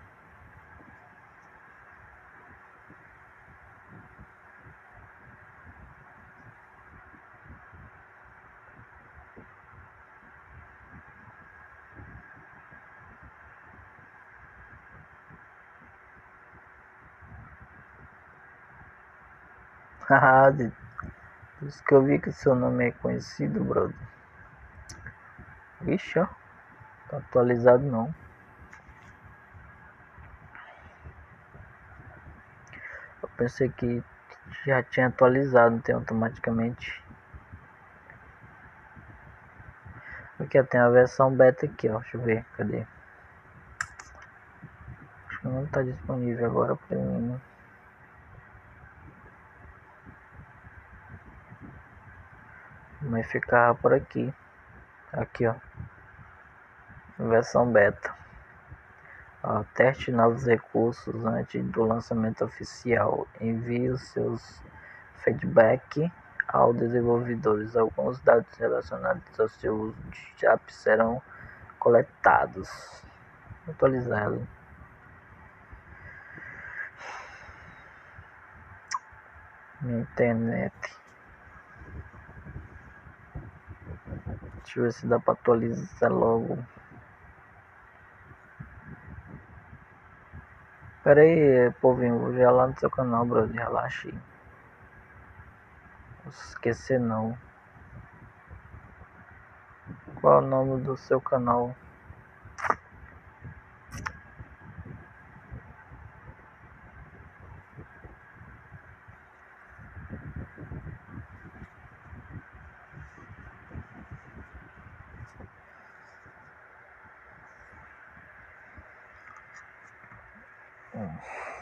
Haha, por isso que eu vi que seu nome é conhecido, brother. Vixe, ó. Tá atualizado não. Eu pensei que já tinha atualizado, então automaticamente. Aqui tem a versão beta aqui, ó. Deixa eu ver, cadê? Acho que não tá disponível agora pra mim. Mas ficava por aqui. Aqui, ó. Versão beta. Ó, teste novos recursos antes do lançamento oficial. Envie os seus feedback aos desenvolvedores. Alguns dados relacionados ao seu uso de app serão coletados. Atualizado. Minha internet. Deixa eu ver se dá pra atualizar logo. Pera aí, povinho, vou já lá no seu canal, brother, relaxa aí. Não se esquecer não. Qual é o nome do seu canal? Hum.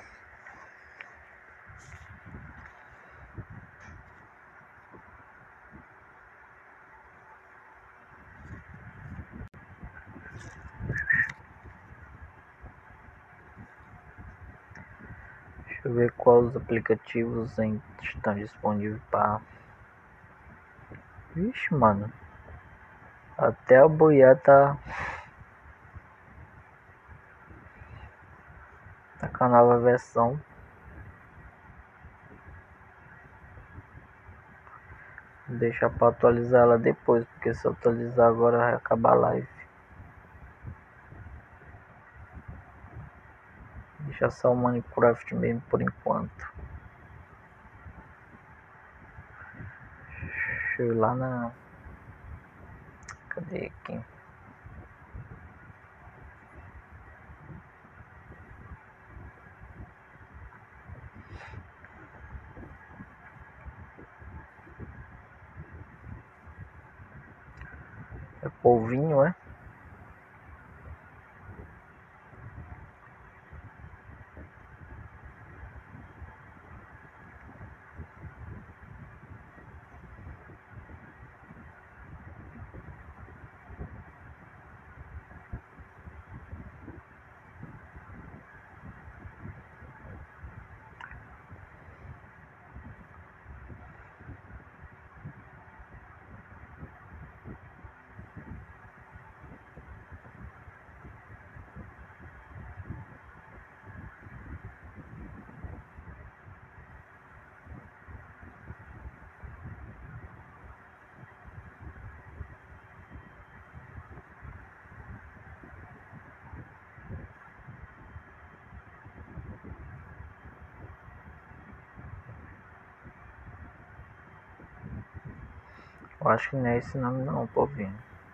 Deixa eu ver quais os aplicativos estão disponíveis para... Vixe, mano. Até a boiar tá... Tá com a nova versão. Vou deixar pra atualizar ela depois, porque se eu atualizar agora vai acabar a live. Deixa só o Minecraft mesmo por enquanto. Deixa eu ir lá na... Cadê aqui? Polvinho, é? Eu acho que não é esse nome não, Polvinho.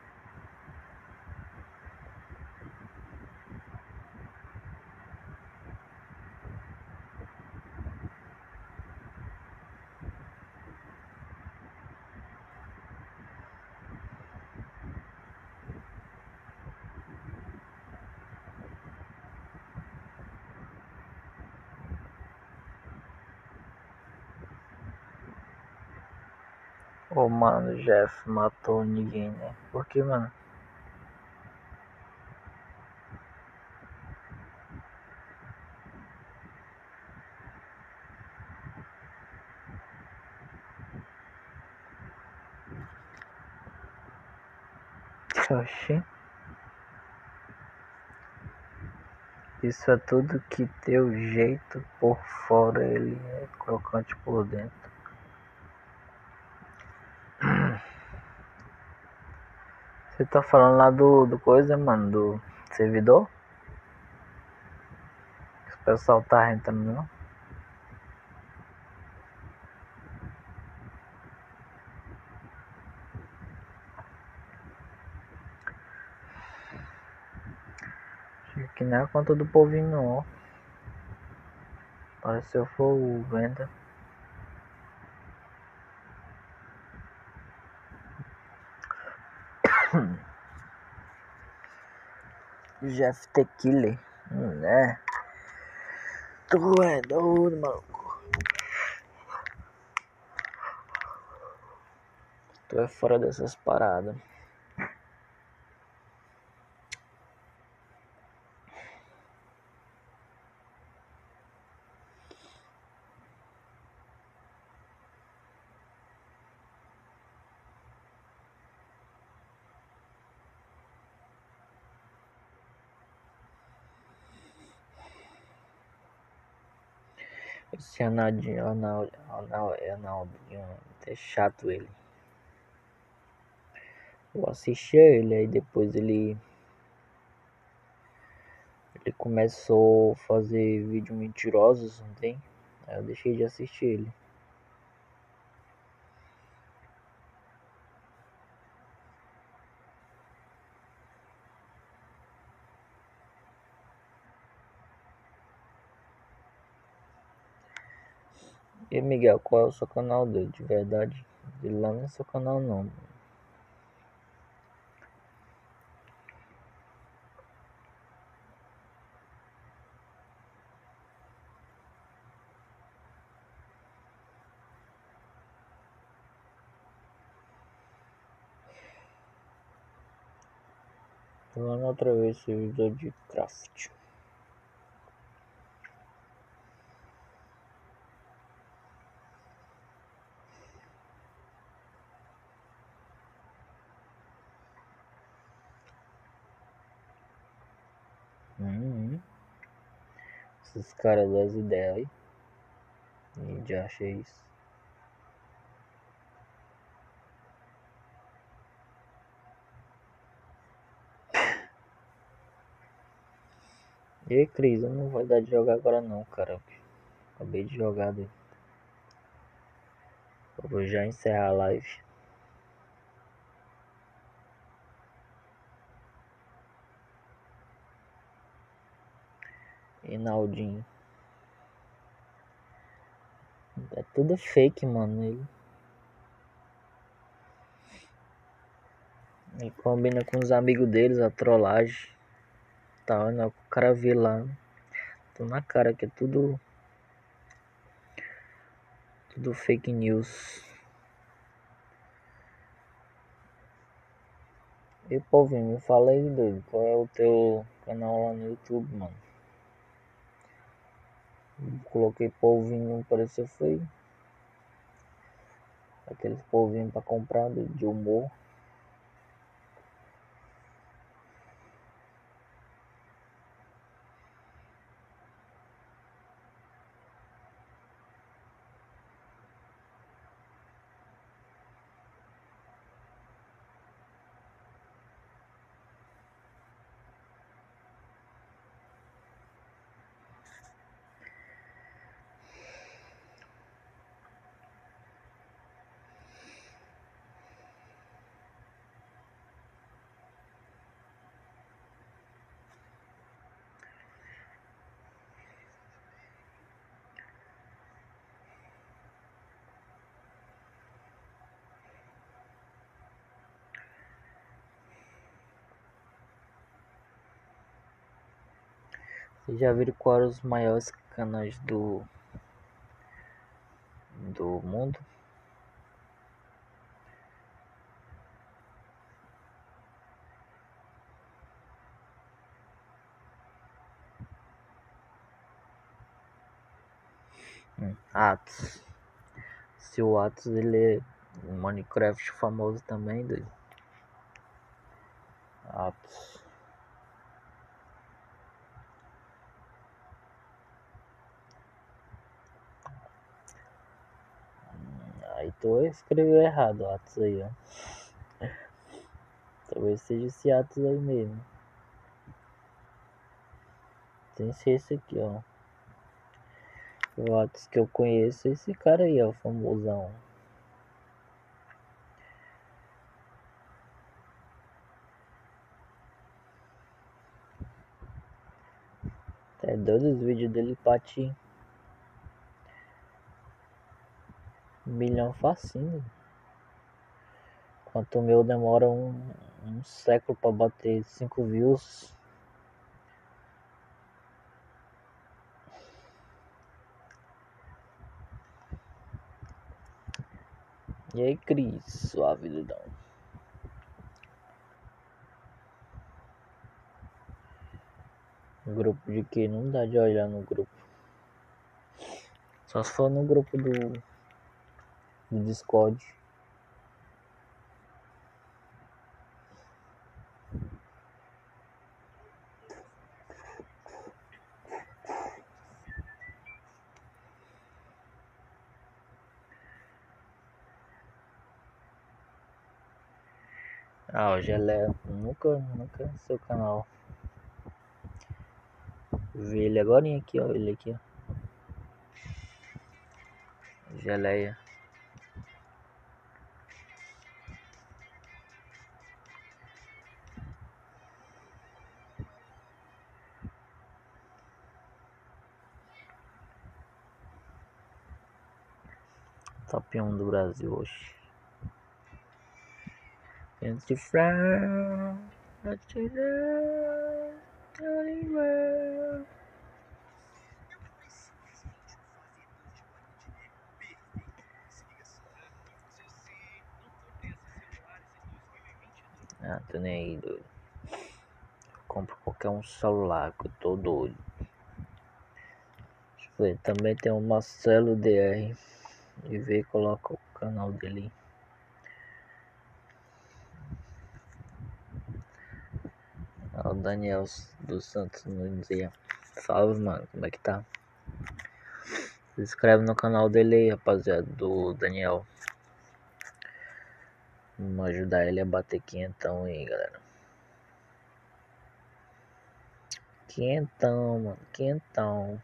Ô, mano, o Jeff matou ninguém, né? Por que, mano? Oxi. Isso é tudo que teu jeito por fora, ele é crocante por dentro. Você tá falando lá do, do coisa, mano, do servidor? O pessoal tá entrando, não? Acho que não é a conta do povinho, não, ó. Pareceu foi o Venda. Jeff Tequila, né? Tu é doido, maluco. Tu é fora dessas paradas. Esse Arnaldinho, Arnaldo, Arnaldo, Arnaldinho, é chato ele. Eu assisti a ele, aí depois ele ele começou a fazer vídeos mentirosos, não tem? Aí eu deixei de assistir ele. E Miguel, qual é o seu canal dele? De verdade, ele lá não é seu canal não. Falando outra vez servidor de craft. Hum, esses caras das ideias aí. E já achei isso. E aí, Cris, não vai dar de jogar agora não, cara. Acabei de jogar. Eu vou já encerrar a live. Enaldinho. É tudo fake, mano. Ele. E combina com os amigos deles a trollagem. Tá, né? O cara vê lá. Tô na cara que é tudo. Tudo fake news. E povinho, me fala aí, doido. Qual é o teu canal lá no YouTube, mano? Coloquei polvinho, pareceu foi aqueles polvinhos pra comprar de, de humor. Vocês já viram quais eram os maiores canais do do mundo? Hum, Atos. Se o Atos ele é um Minecraft famoso também, doido. Atos. Aí tu escreveu errado Atos aí, ó. Talvez seja esse Atos aí mesmo. Tem que ser esse aqui, ó. O Atos que eu conheço é esse cara aí, ó, famosão. É doido os vídeos dele bate um milhão facinho. Enquanto o meu demora um, um século pra bater cinco views. E aí, Cris, suave, Dudão. Grupo de que? Não dá de olhar no grupo. Só se for no grupo do, do Discord. Ah, o Gelé, nunca, nunca seu canal. Vi ele agora aqui, ó, ele aqui, ó. Geleia. Top um do Brasil hoje. Entre Fran, ah, tô nem aí, doido. Compro qualquer um celular que eu tô doido. Deixa eu ver, também tem o Marcelo D R. E vê e coloca o canal dele. Ah, o Daniel dos Santos Nunes aí. Salve, mano, como é que tá? Se inscreve no canal dele aí, rapaziada, do Daniel. Vamos ajudar ele a bater quinhentão aí, galera. Quinhentão, mano, quinhentão.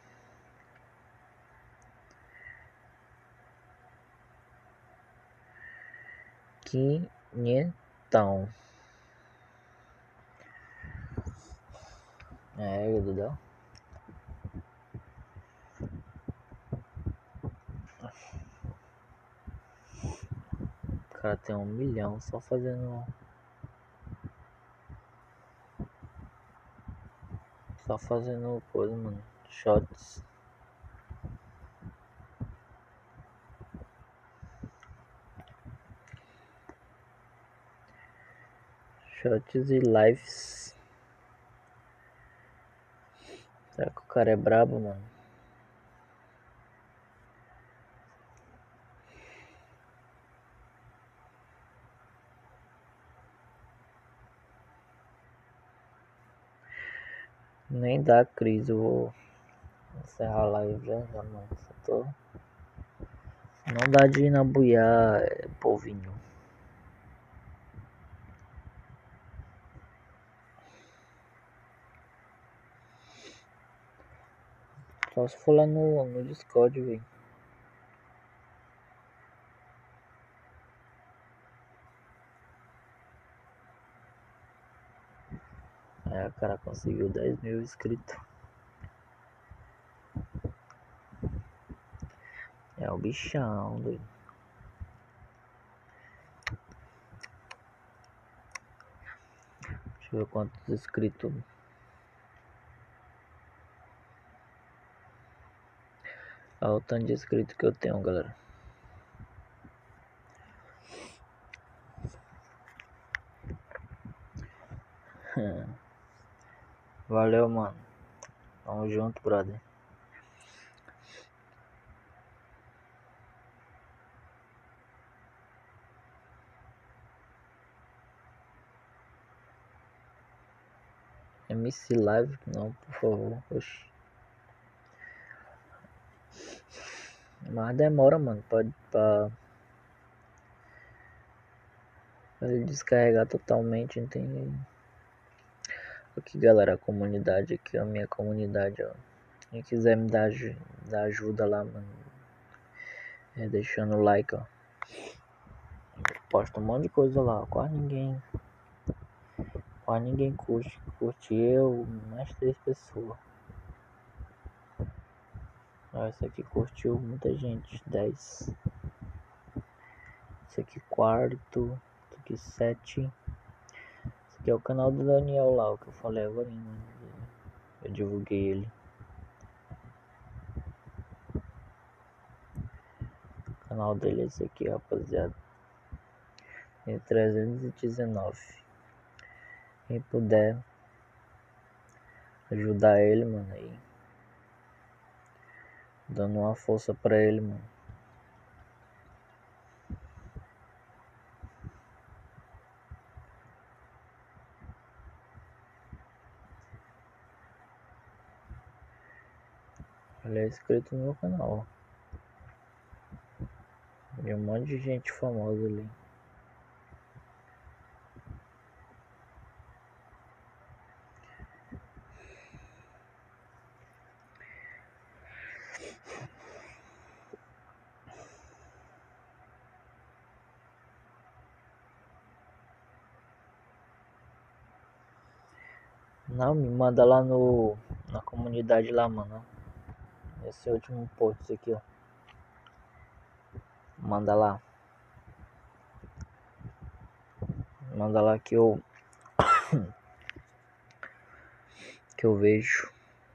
Quinhentão. É, Dudu. O cara tem um milhão só fazendo Só fazendo coisa, mano. Shots. Shots e lives. Será que o cara é brabo, mano? Nem dá crise, eu vou encerrar a live já, já mano. Só tô... Não dá de ir na buiá, é, polvinho. Só se for lá no, no Discord, velho. Aí o cara conseguiu dez mil inscritos. É o bichão, doido. Deixa eu ver quantos inscritos. Olha o tanto de inscritos que eu tenho, galera. Valeu, mano. Tamo junto, brother. M C Live? Não, por favor. Oxi. Mas demora, mano. Pode pra... pra ele descarregar totalmente, entende? Aqui, galera, a comunidade aqui, a minha comunidade, ó. Quem quiser me dar, dar ajuda lá, mano. É deixando o like, ó. Posto um monte de coisa lá, quase ninguém. Quase ninguém curte. Curte eu, mais três pessoas. Ó, esse aqui curtiu muita gente, dez. Esse aqui quarto. Esse aqui sete. Esse aqui é o canal do Daniel lá, o que eu falei agora. Eu divulguei ele. O canal dele é esse aqui, rapaziada. Tem trezentos e dezenove. Quem puder ajudar ele, mano, aí. Dando uma força pra ele, mano. Ele é inscrito no meu canal. Tem um monte de gente famosa ali. Não, me manda lá no na comunidade lá, mano. Esse último post aqui, ó. Manda lá. Manda lá que eu que eu vejo.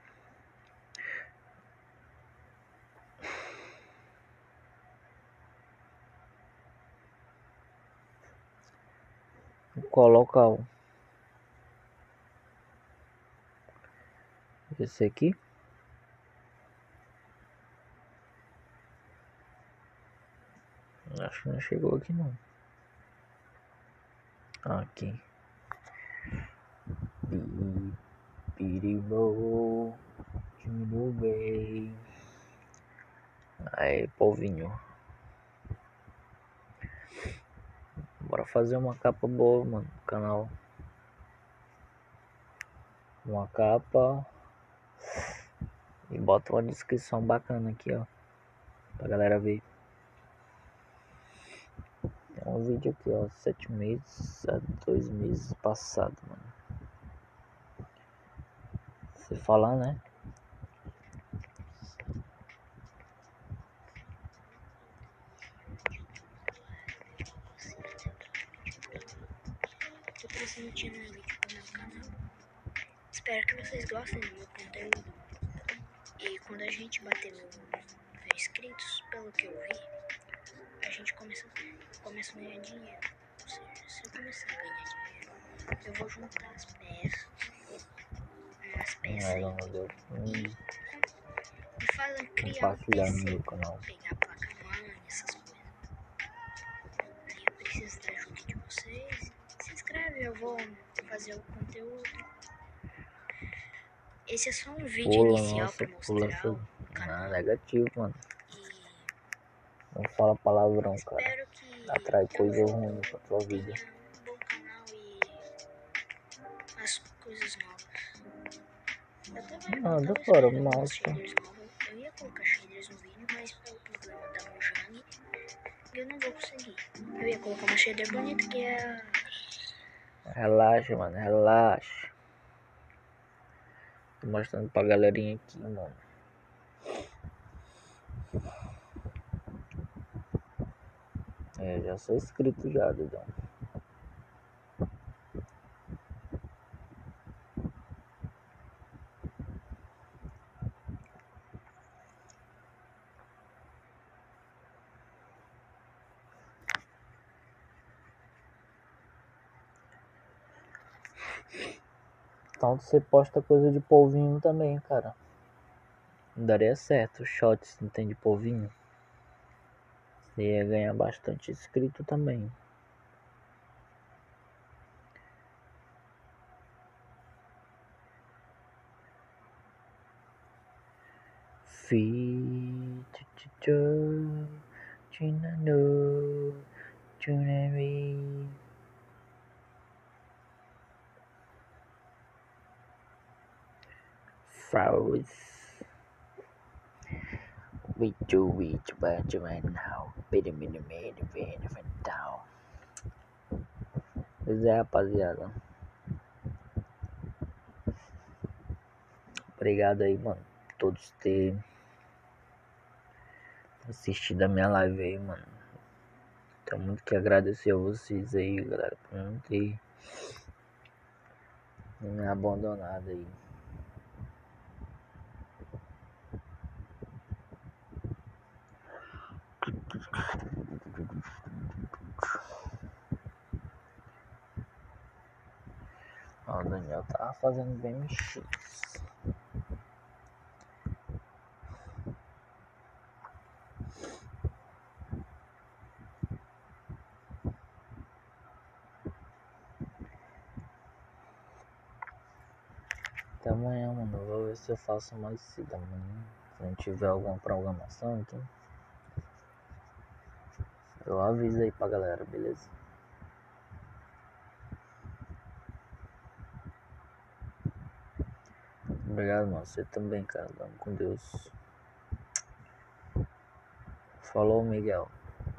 Coloca o esse aqui. Acho que não chegou aqui não. Aqui. Piribou. Tudo bem. Aí, povinho. Bora fazer uma capa boa, mano, no canal. Uma capa. E bota uma descrição bacana aqui, ó. Pra galera ver. Tem um vídeo aqui, ó. Sete meses a dois meses passado, mano. Você falar, né? espero que vocês gostem do meu conteúdo. E quando a gente bater mil, mil inscritos, pelo que eu vi, a gente começa, começa a ganhar dinheiro. Ou seja, se eu começar a ganhar dinheiro, eu vou juntar as peças, umas peças aí, Não, deu. Hum, e fazer, criar um compartilhar no P C, meu canal. pegar a placa-mãe, essas coisas. Aí eu preciso da ajuda de vocês. Se inscreve, eu vou fazer o conteúdo. Esse é só um vídeo Pula, inicial nossa, pra pula mostrar essa. o canal. Ah, negativo, mano. E Não fala palavrão, cara. espero que Atrai coisa eu ruim pra tua vida. tenha um bom canal e as coisas novas. Eu tava, eu Nada tava fora, esperando alguns massa. shaders novos. Eu ia colocar shaders no vídeo, mas pelo problema da Mojang, eu não vou conseguir. Eu ia colocar uma shader bonita que é... Relaxa, mano, relaxa. Tô mostrando pra galerinha aqui, mano. É, já sou inscrito já, Dedão. Então você posta coisa de polvinho também, cara. Daria certo, shots, não tem de polvinho. Você ia ganhar bastante inscrito também. Fi Chinano Chunami. Flowers. We do it, but right now. Pera, pera, pera, pera, pera. Pois é, rapaziada. Obrigado aí, mano. Todos terem assistido a minha live aí, mano. Tenho muito que agradecer a vocês aí, galera, por não ter me abandonado aí. Ó, o Daniel tava fazendo B M X. Até amanhã, mano. Eu vou ver se eu faço mais cedo amanhã. Se não tiver alguma programação, então eu aviso aí pra galera, beleza? Obrigado, mano. Você também, cara. Vamos com Deus. Falou, Miguel.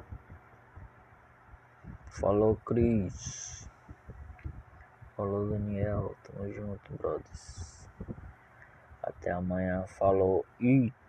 Falou, Cris. Falou, Daniel. Tamo junto, brothers. Até amanhã. Falou. E